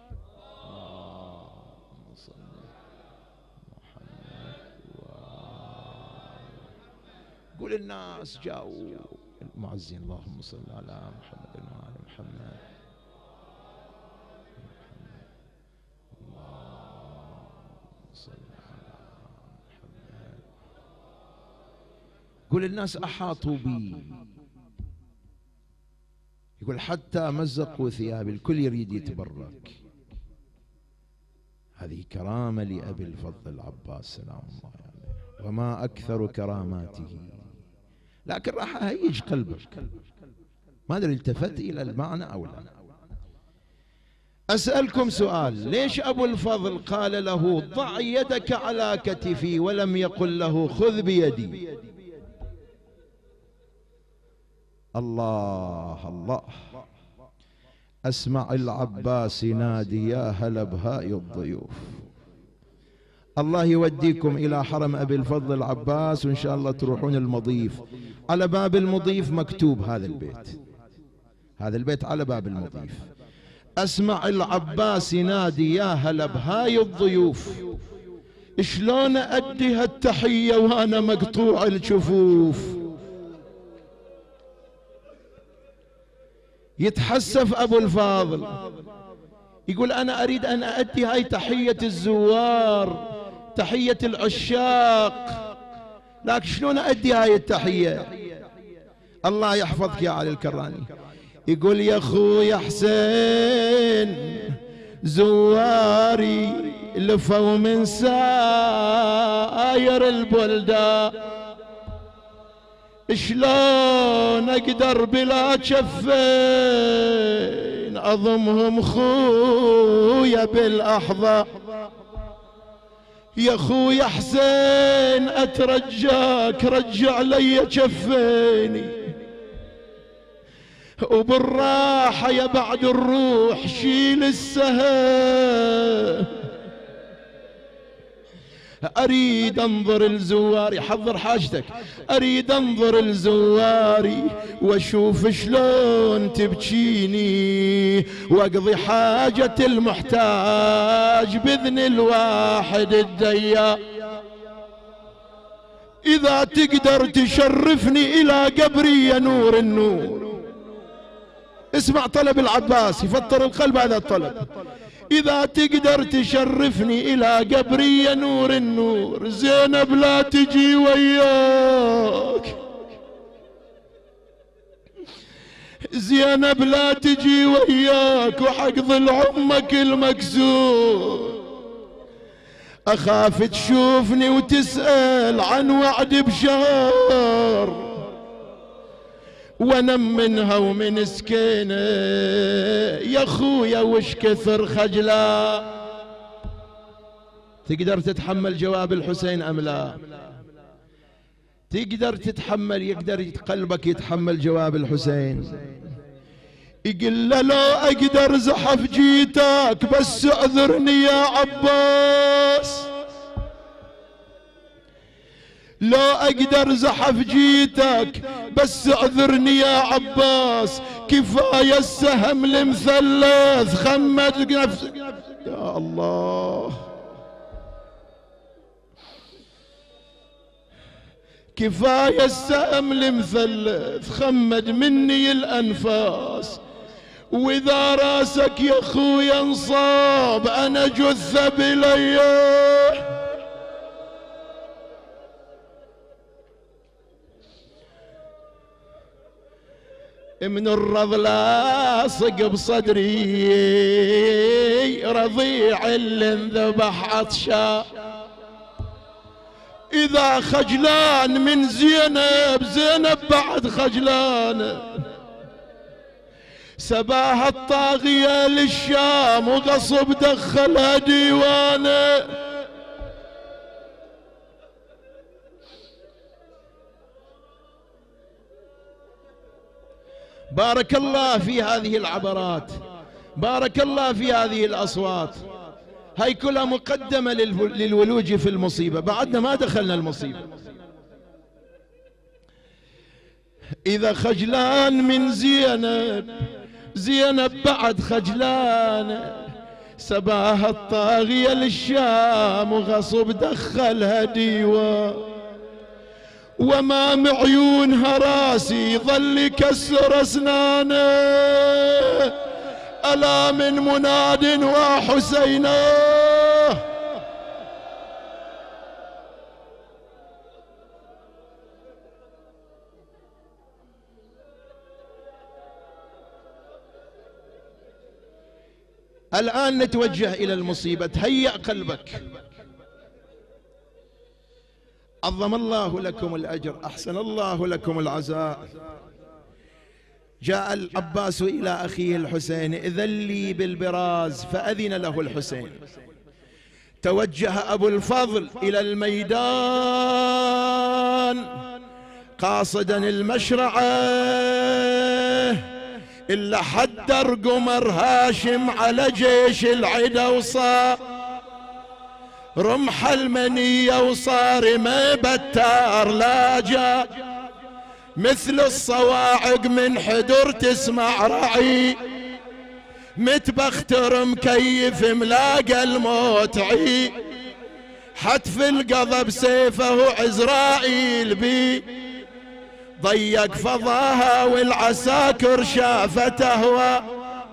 قول الناس جاءوا المعزين اللهم صل على محمد وعلى محمد. يقول الناس أحاطوا بي، يقول حتى مزقوا ثيابي، الكل يريد يتبرك. هذه كرامة لأبي الفضل العباس سلام الله عليه، وما أكثر كراماته. لكن راح أهيج قلبك، ما أدري التفت إلى المعنى أو لا. أسألكم سؤال، ليش أبو الفضل قال له ضع يدك على كتفي ولم يقل له خذ بيدي؟ الله الله. أسمع العباس ينادي يا هلا بهاي الضيوف. الله يوديكم إلى حرم أبي الفضل العباس، وإن شاء الله تروحون المضيف. على باب المضيف مكتوب هذا البيت، هذا البيت على باب المضيف. أسمع العباس ينادي يا هلا بهاي الضيوف. شلون أدي هالتحية وأنا مقطوع الجفوف؟ يتحسف أبو الفاضل، يقول أنا أريد أن أدي هاي تحية الزوار، تحية العشاق، لكن شلون أدي هاي التحية؟ الله يحفظك يا علي الكراني. يقول يا أخويا حسين زواري لفوا من ساير البلدان، شلون اقدر بلا كفين اضمهم خويا بالاحضان؟ يا خويا حسين اترجاك رجع لي كفيني، وبالراحة يا بعد الروح شيل السهم. أريد أنظر الزواري، حضر حاجتك، أريد أنظر الزواري وأشوف شلون تبكيني، وأقضي حاجة المحتاج بإذن الواحد الديان. إذا تقدر تشرفني إلى قبري يا نور النور، اسمع طلب العباس يفطر القلب هذا الطلب. إذا تقدر تشرفني إلى قبري يا نور النور، زينب لا تجي وياك، زينب لا تجي وياك، وحق ظل عمك المكسور أخاف تشوفني وتسأل عن وعد بشهر، وانم منها ومن سكينه يا خويا وش كثر خجلا. تقدر تتحمل جواب الحسين ام لا؟ تقدر تتحمل؟ يقدر قلبك يتحمل جواب الحسين؟ يقول له لو اقدر زحف جيتك بس اعذرني يا عباس، لو اقدر زحف جيتك بس اعذرني يا عباس، كفايه السهم المثلث خمد نفسك. يا الله، كفايه السهم المثلث خمد مني الانفاس، واذا راسك يا خويا انصاب انا جثه بليه. من الرض لاصق بصدري رضيع اللي انذبح عطشا، إذا خجلان من زينب، زينب بعد خجلان، سباها الطاغية للشام وغصب دخلها ديوانه. بارك الله في هذه العبرات، بارك الله في هذه الأصوات، هاي كلها مقدمة للولوج في المصيبة، بعدنا ما دخلنا المصيبة. إذا خجلان من زينب، زينب بعد خجلان، سباها الطاغية للشام وغصب دخلها ديوان، وما معيونها راسي ظل يكسر اسنانه، ألا من مناد وحسينا. الآن نتوجه إلى المصيبة، تهيأ قلبك. عظم الله لكم الأجر، أحسن الله لكم العزاء. جاء العباس إلى أخيه الحسين، إذن لي بالبراز، فأذن له الحسين. توجه أبو الفضل إلى الميدان قاصدا المشرعة، إلا حدر قمر هاشم على جيش العدا وصار رمح المنية وصارمة بتار لا جا، مثل الصواعق من حدر تسمع رعي، متبختر مكيف ملاقى الموت عي، حتف القضب سيفه عزرائيل بي، ضيق فضاها والعساكر شافت هوى،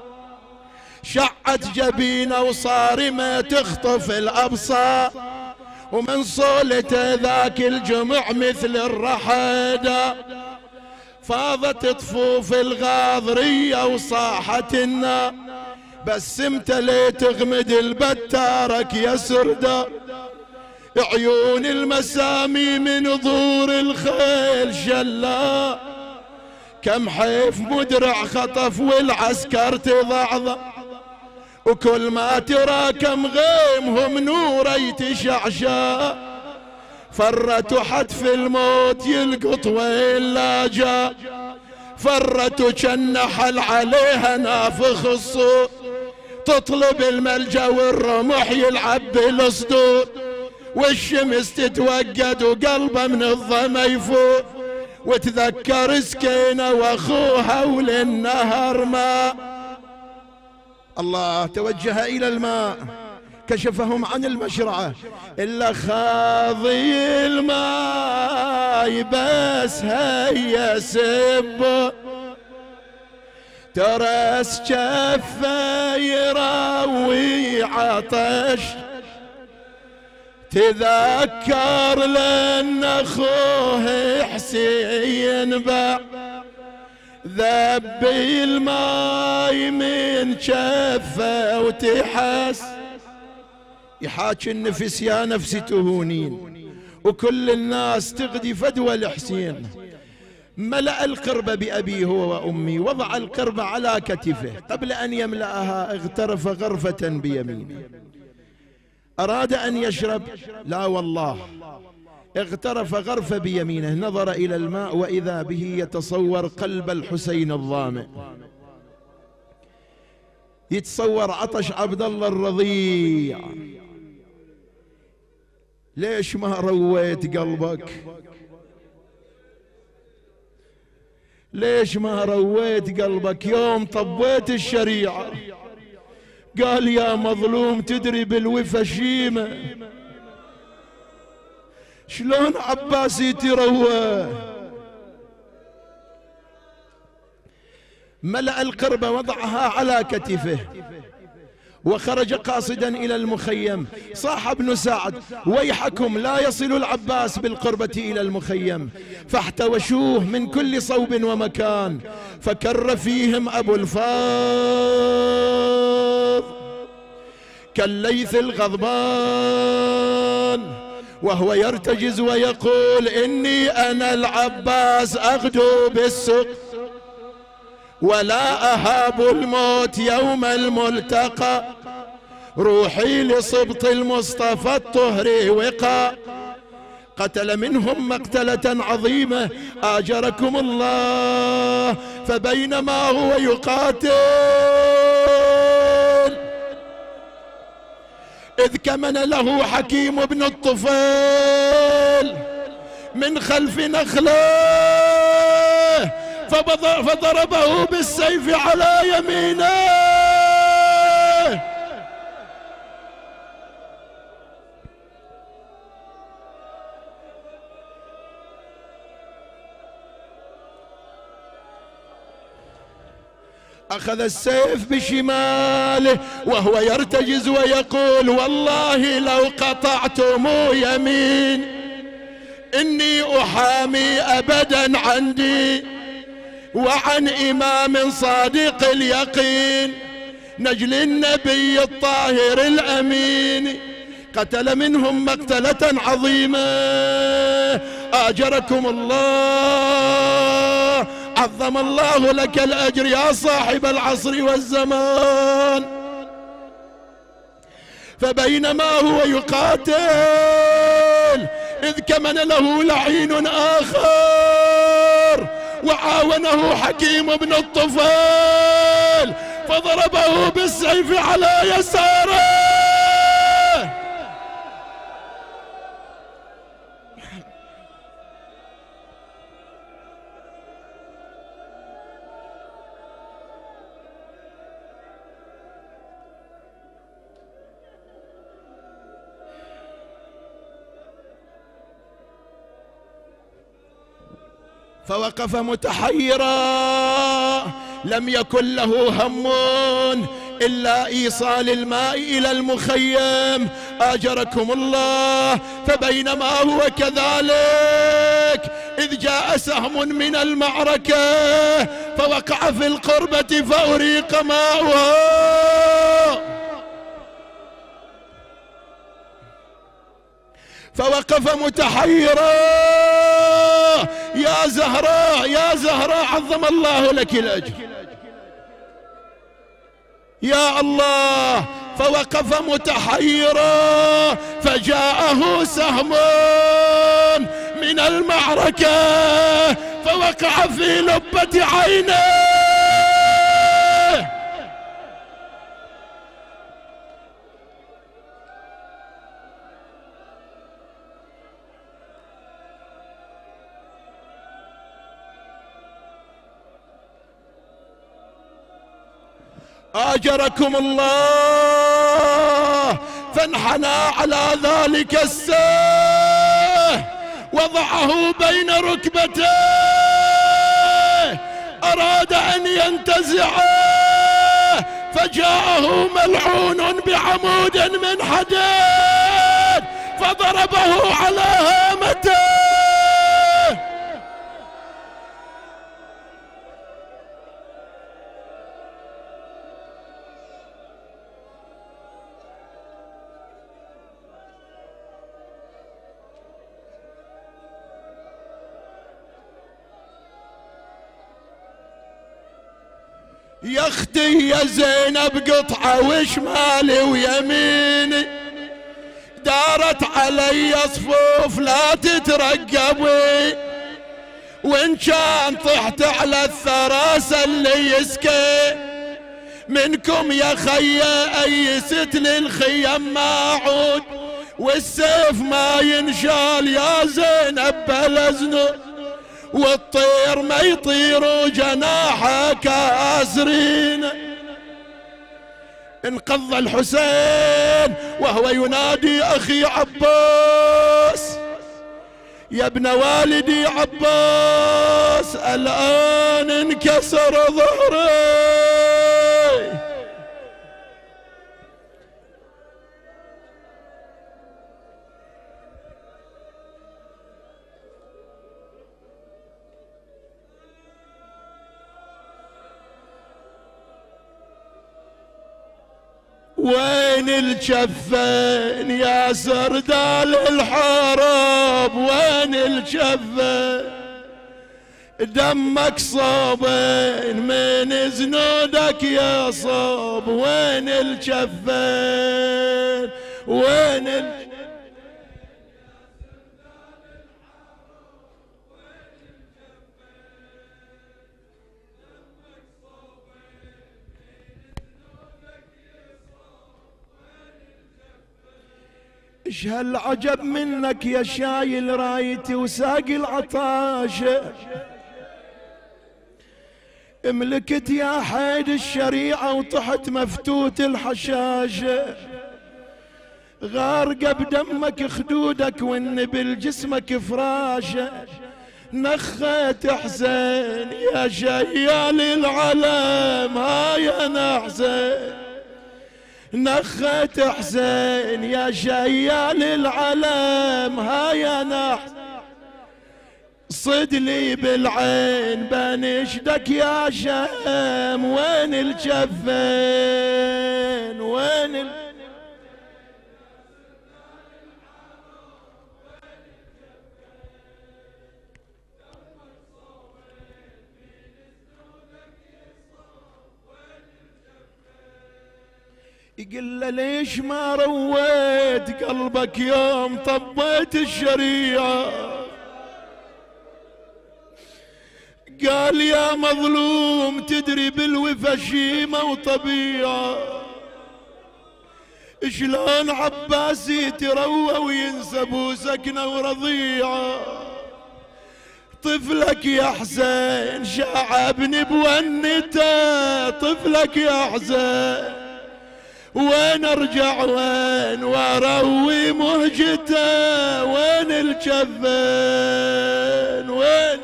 شعت جبينه وصارمه تخطف الابصار، ومن صولته ذاك الجمع مثل الرحادة، فاضت طفوف الغاضرية وصاحت النار، بس امتليت تغمد البتارك يا سردة، عيون المسامي من ظهور الخيل شلا، كم حيف مدرع خطف والعسكر تضعضع، وكل ما تراكم غيمهم نور يتشعشع، فرت حتف الموت يلقط وين لا جا، فرت وجنحل عليها نافخ الصور، تطلب الملجا والرمح يلعب بالصدور، والشمس تتوقد وقلبه من الظما يفور، وتذكر سكينه واخوها وللنهر ماء. الله توجه الى الماء، كشفهم عن المشرعه، الا خاضي الماء بس هيا سب، ترس جفه يروي عطش، تذكر لأن أخوه حسين باع ذبي الماي من جفه وتحس. يحاكي النفس يا نفسي تهونين، وكل الناس تغدي فدوى الحسين. ملأ القربة بأبي هو وأمي، وضع القربة على كتفه، قبل أن يملأها اغترف غرفة بيمينه. أراد أن يشرب، لا والله، اغترف غرفة بيمينه، نظر إلى الماء وإذا به يتصور قلب الحسين الظامئ، يتصور عطش عبد الله الرضيع. ليش ما رويت قلبك؟ ليش ما رويت قلبك يوم طبيت الشريعة؟ قال يا مظلوم تدري بالوفا شيمة، شلون عباسي تروى؟ ملأ القربة وضعها على كتفه وخرج قاصدا إلى المخيم. صاح ابن سعد ويحكم لا يصل العباس بالقربة إلى المخيم، فاحتوشوه من كل صوب ومكان، فكر فيهم أبو الفاض كالليث الغضبان وهو يرتجز ويقول إني أنا العباس أغدو بالسوق ولا أهاب الموت يوم الملتقى، روحي لصبط المصطفى الطهر وقى، قتل منهم مقتلة عظيمة آجركم الله. فبينما هو يقاتل إذ كمن له حكيم بن الطفيل من خلف نخله، فضربه بالسيف على يمينه. أخذ السيف بشماله وهو يرتجز ويقول والله لو قطعتم يمين إني أحامي أبدا عندي وعن إمام صادق اليقين نجل النبي الطاهر الأمين، قتل منهم مقتلة عظيمة آجركم الله، عظم الله لك الأجر يا صاحب العصر والزمان. فبينما هو يقاتل إذ كمن له لعين آخر وعاونه حكيم بن الطفيل فضربه بالسيف على يساره. فوقف متحيرا، لم يكن له هم إلا إيصال الماء إلى المخيم آجركم الله. فبينما هو كذلك إذ جاء سهم من المعركة فوقع في القربة فأريق ماؤها. فوقف متحيرا، يا زهراء يا زهراء عظم الله لك الأجر يا الله. فوقف متحيرا فجاءه سهم من المعركة فوقع في لبة عينه. آجركم الله. فانحنى على ذلك السيف وضعه بين ركبتيه أراد أن ينتزعه فجاءه ملعون بعمود من حديد فضربه على هامته. يا اختي يا زينب قطعة وشمالي ويميني دارت علي صفوف لا تترقبي، وان كان طحت على الثراس اللي يسكي منكم يا خيا ايست للخيم ما عود، والسيف ما ينشال يا زينب بلا زنود، والطير ما يطير جناحه كاسرين. انقض الحسين وهو ينادي اخي عباس يا ابن والدي عباس الان انكسر ظهري. وين الجفين يا سردال الحرب، وين الجفين دمك صابين من زنودك يا صاب، وين الجفين وين ايش هالعجب منك يا شايل رايتي وساقي العطاشة، املكت يا حيد الشريعة وطحت مفتوت الحشاشة، غارقة بدمك خدودك والنبل جسمك فراشة، نخيت حسين يا شيال العلم هاي انا حسين، نخت حسين يا شيال العلم هاي انا صد لي بالعين بنشدك يا شام، وين الجفين وين يقول له ليش ما رويت قلبك يوم طبيت الشريعة، قال يا مظلوم تدري بالوفا شيمة وطبيعة، شلون عباسي تروى وينسى ابو سكنة ورضيعة، طفلك يا حسين شعبني بونته، طفلك يا حسين وين ارجع وين واروي مهجته، وين الجفين وين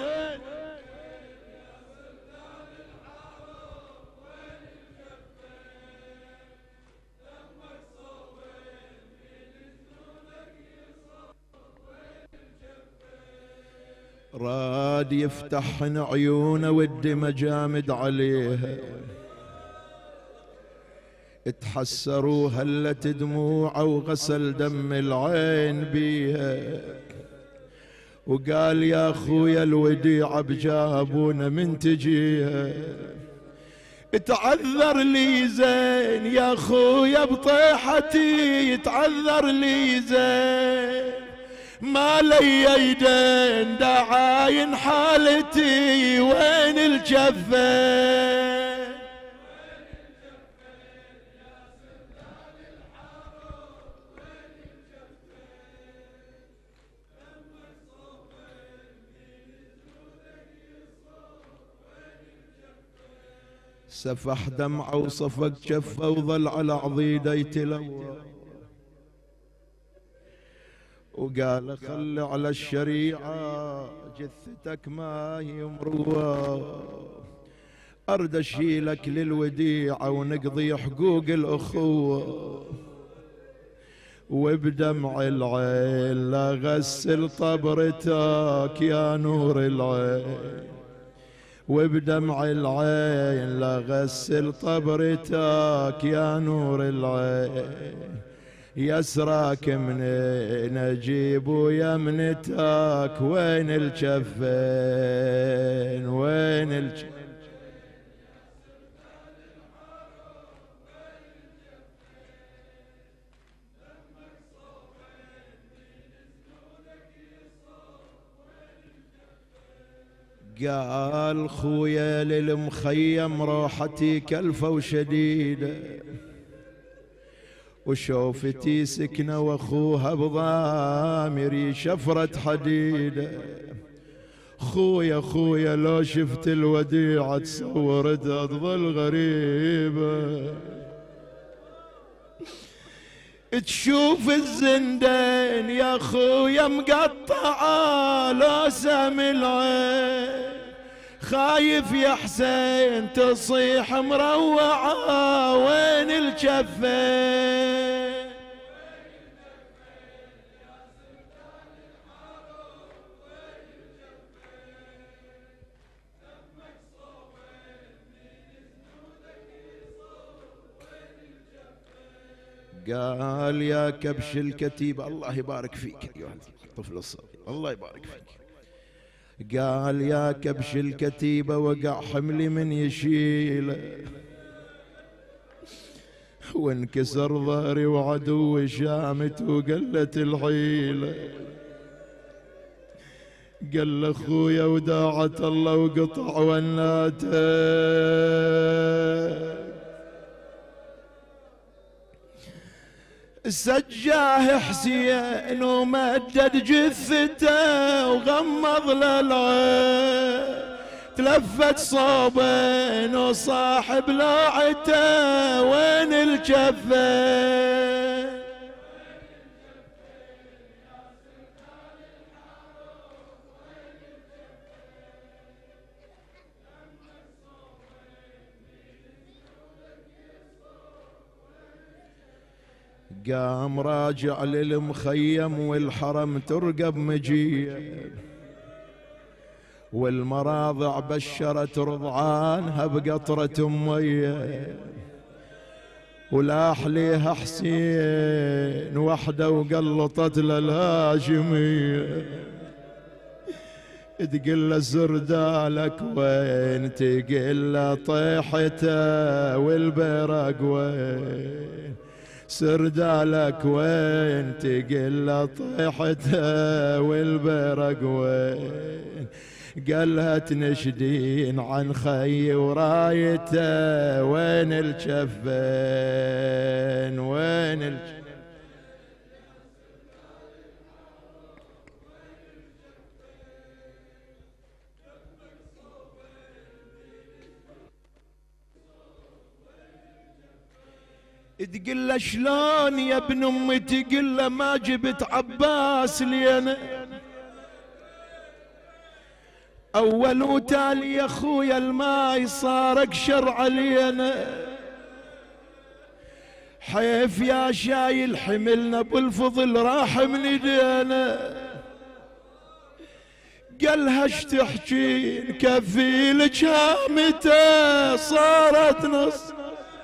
راد يفتحن عيونه والدم جامد عليها، اتحسروا هلت دموعه وغسل دم العين بيها، وقال يا اخويا الوديعة بجابونا من تجيها، اتعذر لي زين يا اخويا بطيحتي، اتعذر لي زين ما لي يدين دعاين حالتي، وين الجفين سفح دمعه وصفق جفه وظل على عضيده يتلوى، وقال خلي على الشريعة جثتك ما هي مروى، أرد أشيلك للوديعة ونقضي حقوق الأخوة، وبدمع العين لا غسل طبرتك يا نور العين، وبدمع العين لا غسل طبرتك يا نور العين. يسراك منين اجيب ويمنتك وين الجفين وين الجفين. قال خويا للمخيم روحتي كلفة وشديدة، وشوفتي سكنة واخوها بضامري شفرة حديدة. خويا خويا لو شفت الوديعة تصور تظل غريبة، تشوف الزندان يا خويا مقطعة لو سام العين، خايف يا حسين تصيح مروعة وين الجفين. قال يا كبش الكتيبة، الله يبارك فيك أيها الطفل الصغير، الله يبارك فيك. قال يا كبش الكتيبة وقع حملي من يشيله، وانكسر ظهري وعدوي شامت وقلت الحيلة. قال اخويا وداعة الله وقطع وناته، سجاه حسين ومدد جثته وغمض للعين، تلفت صوبين وصاحب لوعته وين الجفين. قام راجع للمخيم والحرم ترقب مجيه، والمراضع بشرت رضعانها بقطرة ميه، ولاح ليها حسين وحده وقلطت للهاشميه. تقل سردالك وين، تقل طيحته والبرق وين، سردالك وين، تقل طيحته والبرق وين. قالها تنشدين عن خي ورايته وين الجفين وين الجفين. تقل شلون يا ابن امي، تقل ما جبت عباس لي انا، اول وتالي يا اخويا الماي صار اقشر علينا. حيف يا شايل حملنا بالفضل راح من ايدينا. قالها اش تحجين كفيلك هامته صارت نص.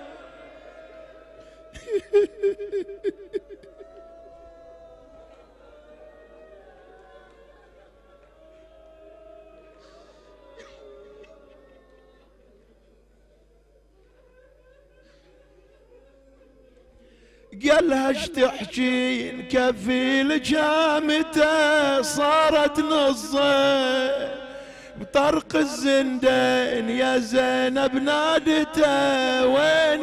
قالها اش تحجين كفيل جامته صارت نصين، بطرق الزندان يا زينب نادته وين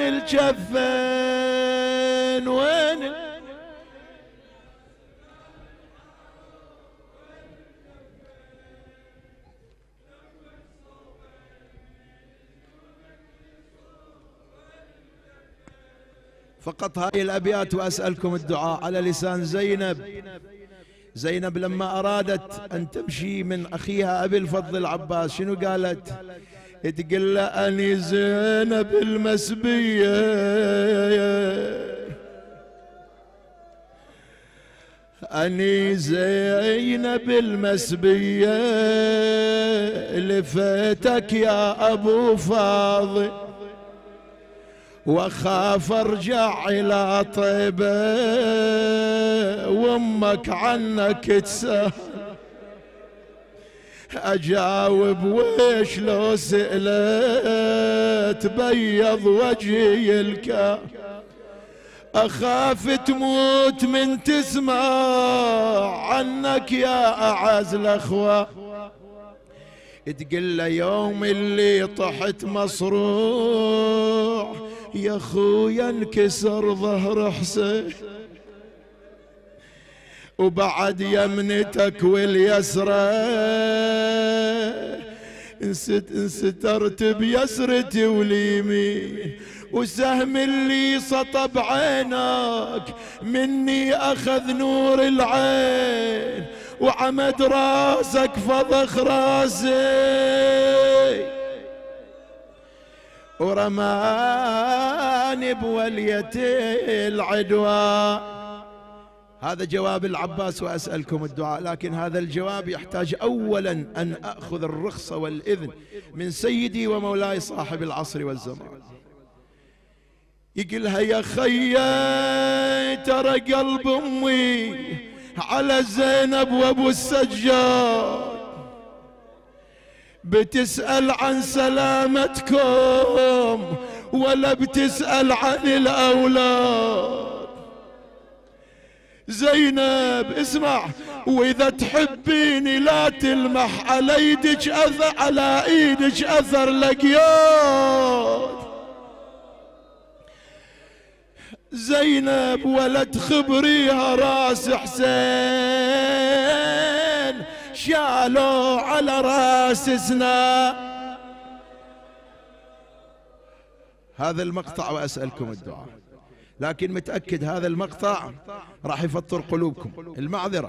الجفين وين. فقط هاي الأبيات وأسألكم الدعاء على لسان زينب. زينب لما أرادت أن تمشي من أخيها أبي الفضل العباس شنو قالت؟ تقول له أني زينب المسبية، أني زينب المسبية لفيتك يا أبو فاضل، وخاف ارجع الى طيبة وامك عنك تسأل. اجاوب ويش لو سألت بيض وجهي الكا، اخاف تموت من تسمع عنك يا اعز الاخوة. تقول له يوم اللي طحت مصروع يا خويا انكسر ظهر حسين، وبعد يمنتك واليسرى انسترت بيسرتي واليمين، وسهم اللي سطب عينك مني اخذ نور العين، وعمد راسك فضخ راسي، ورماني بولية العدوى. هذا جواب العباس وأسألكم الدعاء، لكن هذا الجواب يحتاج أولا أن أخذ الرخصة والإذن من سيدي ومولاي صاحب العصر والزمان. يقولها يا خيي ترى قلب أمي على زينب وأبو السجاد، بتسأل عن سلامتكم ولا بتسأل عن الأولاد؟ زينب اسمع، وإذا تحبيني لا تلمح على ايدك أثر لقياد. زينب ولا تخبريها راس حسين شالوا على راس سنا. هذا المقطع وأسألكم الدعاء، لكن متأكد هذا المقطع راح يفطر قلوبكم. المعذرة.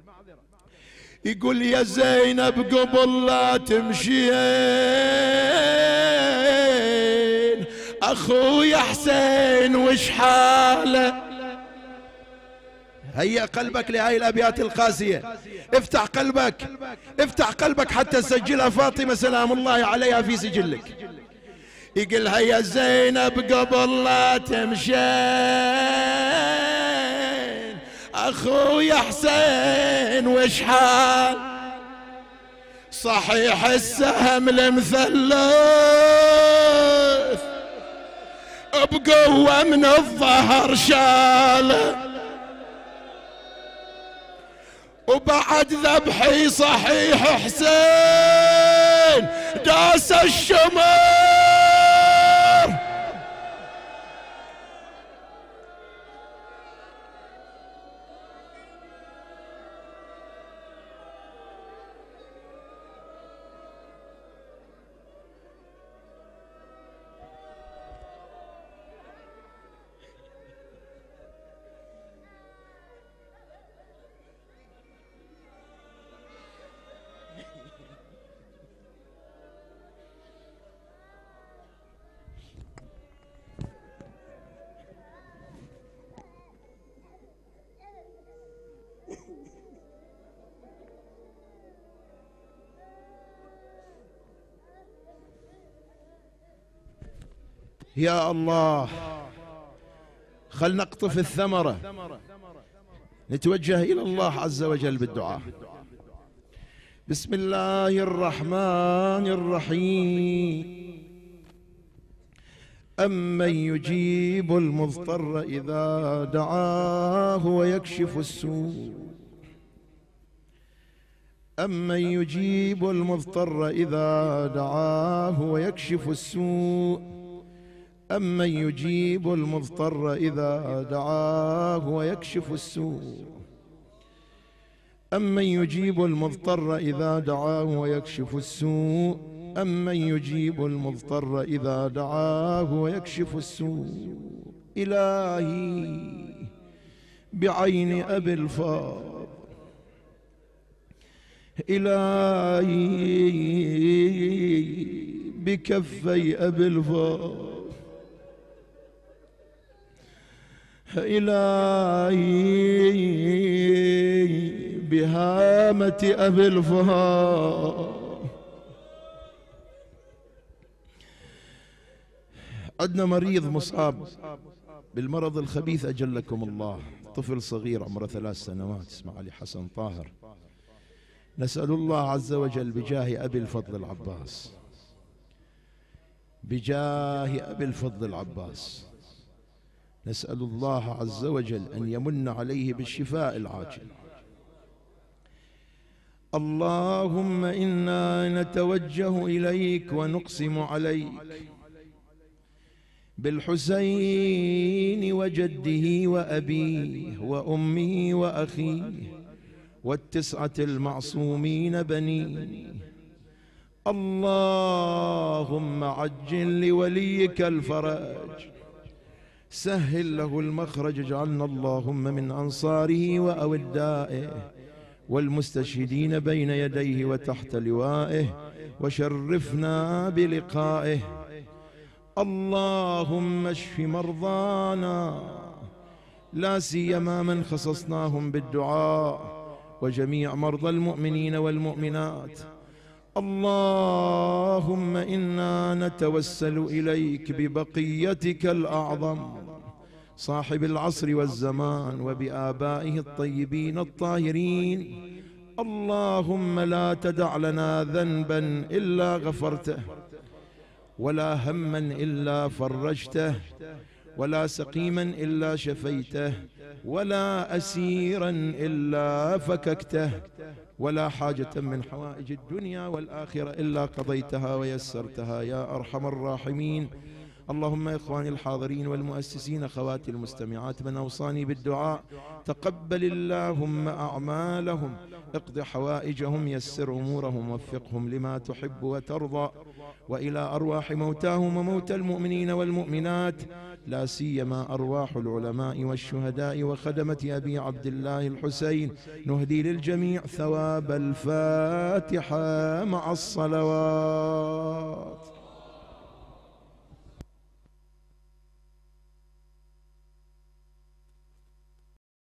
يقول يا زينب قبل لا تمشين أخويا حسين وش حاله؟ هيأ قلبك لهاي الأبيات القاسية، افتح قلبك، افتح قلبك حتى تسجلها فاطمة سلام الله عليها في سجلك. يقولها يا زينب قبل لا تمشين أخويا حسين وش حال؟ صحيح السهم المثلث بقوة من الظهر شاله، وبعد ذبحي صحيح حسين داس الشمال. يا الله، خل نقطف الثمرة، نتوجه إلى الله عز وجل بالدعاء. بسم الله الرحمن الرحيم. أمن يجيب المضطر إذا دعاه ويكشف السوء، أمن يجيب المضطر إذا دعاه ويكشف السوء، أمن يجيب المضطر إذا دعاه ويكشف السوء، أمن يجيب المضطر إذا دعاه ويكشف السوء، أمن يجيب المضطر إذا دعاه ويكشف السوء. إلهي بعين أبي الفاضل، إلهي بكفي أبي الفضل. إلهي بهامة أبي الفضل. عندنا مريض مصاب بالمرض الخبيث أجلكم الله، طفل صغير عمره 3 سنوات اسمه علي حسن طاهر. نسأل الله عز وجل بجاه أبي الفضل العباس، بجاه أبي الفضل العباس، نسأل الله عز وجل أن يمن عليه بالشفاء العاجل. اللهم إنا نتوجه إليك ونقسم عليك بالحسين وجده وأبيه وأمه وأخيه والتسعة المعصومين بنيه. اللهم عجل لوليك الفرج، سهل له المخرج، اجعلنا اللهم من أنصاره وأودائه والمستشهدين بين يديه وتحت لوائه، وشرفنا بلقائه. اللهم اشف مرضانا، لا سيما من خصصناهم بالدعاء، وجميع مرضى المؤمنين والمؤمنات. اللهم إنا نتوسل إليك ببقيتك الأعظم صاحب العصر والزمان وبآبائه الطيبين الطاهرين. اللهم لا تدع لنا ذنبا إلا غفرته، ولا هما إلا فرجته، ولا سقيما إلا شفيته، ولا أسيرا إلا فككته، ولا حاجة من حوائج الدنيا والآخرة إلا قضيتها ويسرتها يا أرحم الراحمين. اللهم يا إخواني الحاضرين والمؤسسين، خواتي المستمعات، من أوصاني بالدعاء، تقبل اللهم أعمالهم، اقض حوائجهم، يسر أمورهم، وفقهم لما تحب وترضى. وإلى أرواح موتاهم وموتى المؤمنين والمؤمنات، لا سيما أرواح العلماء والشهداء وخدمة أبي عبد الله الحسين، نهدي للجميع ثواب الفاتحة مع الصلوات.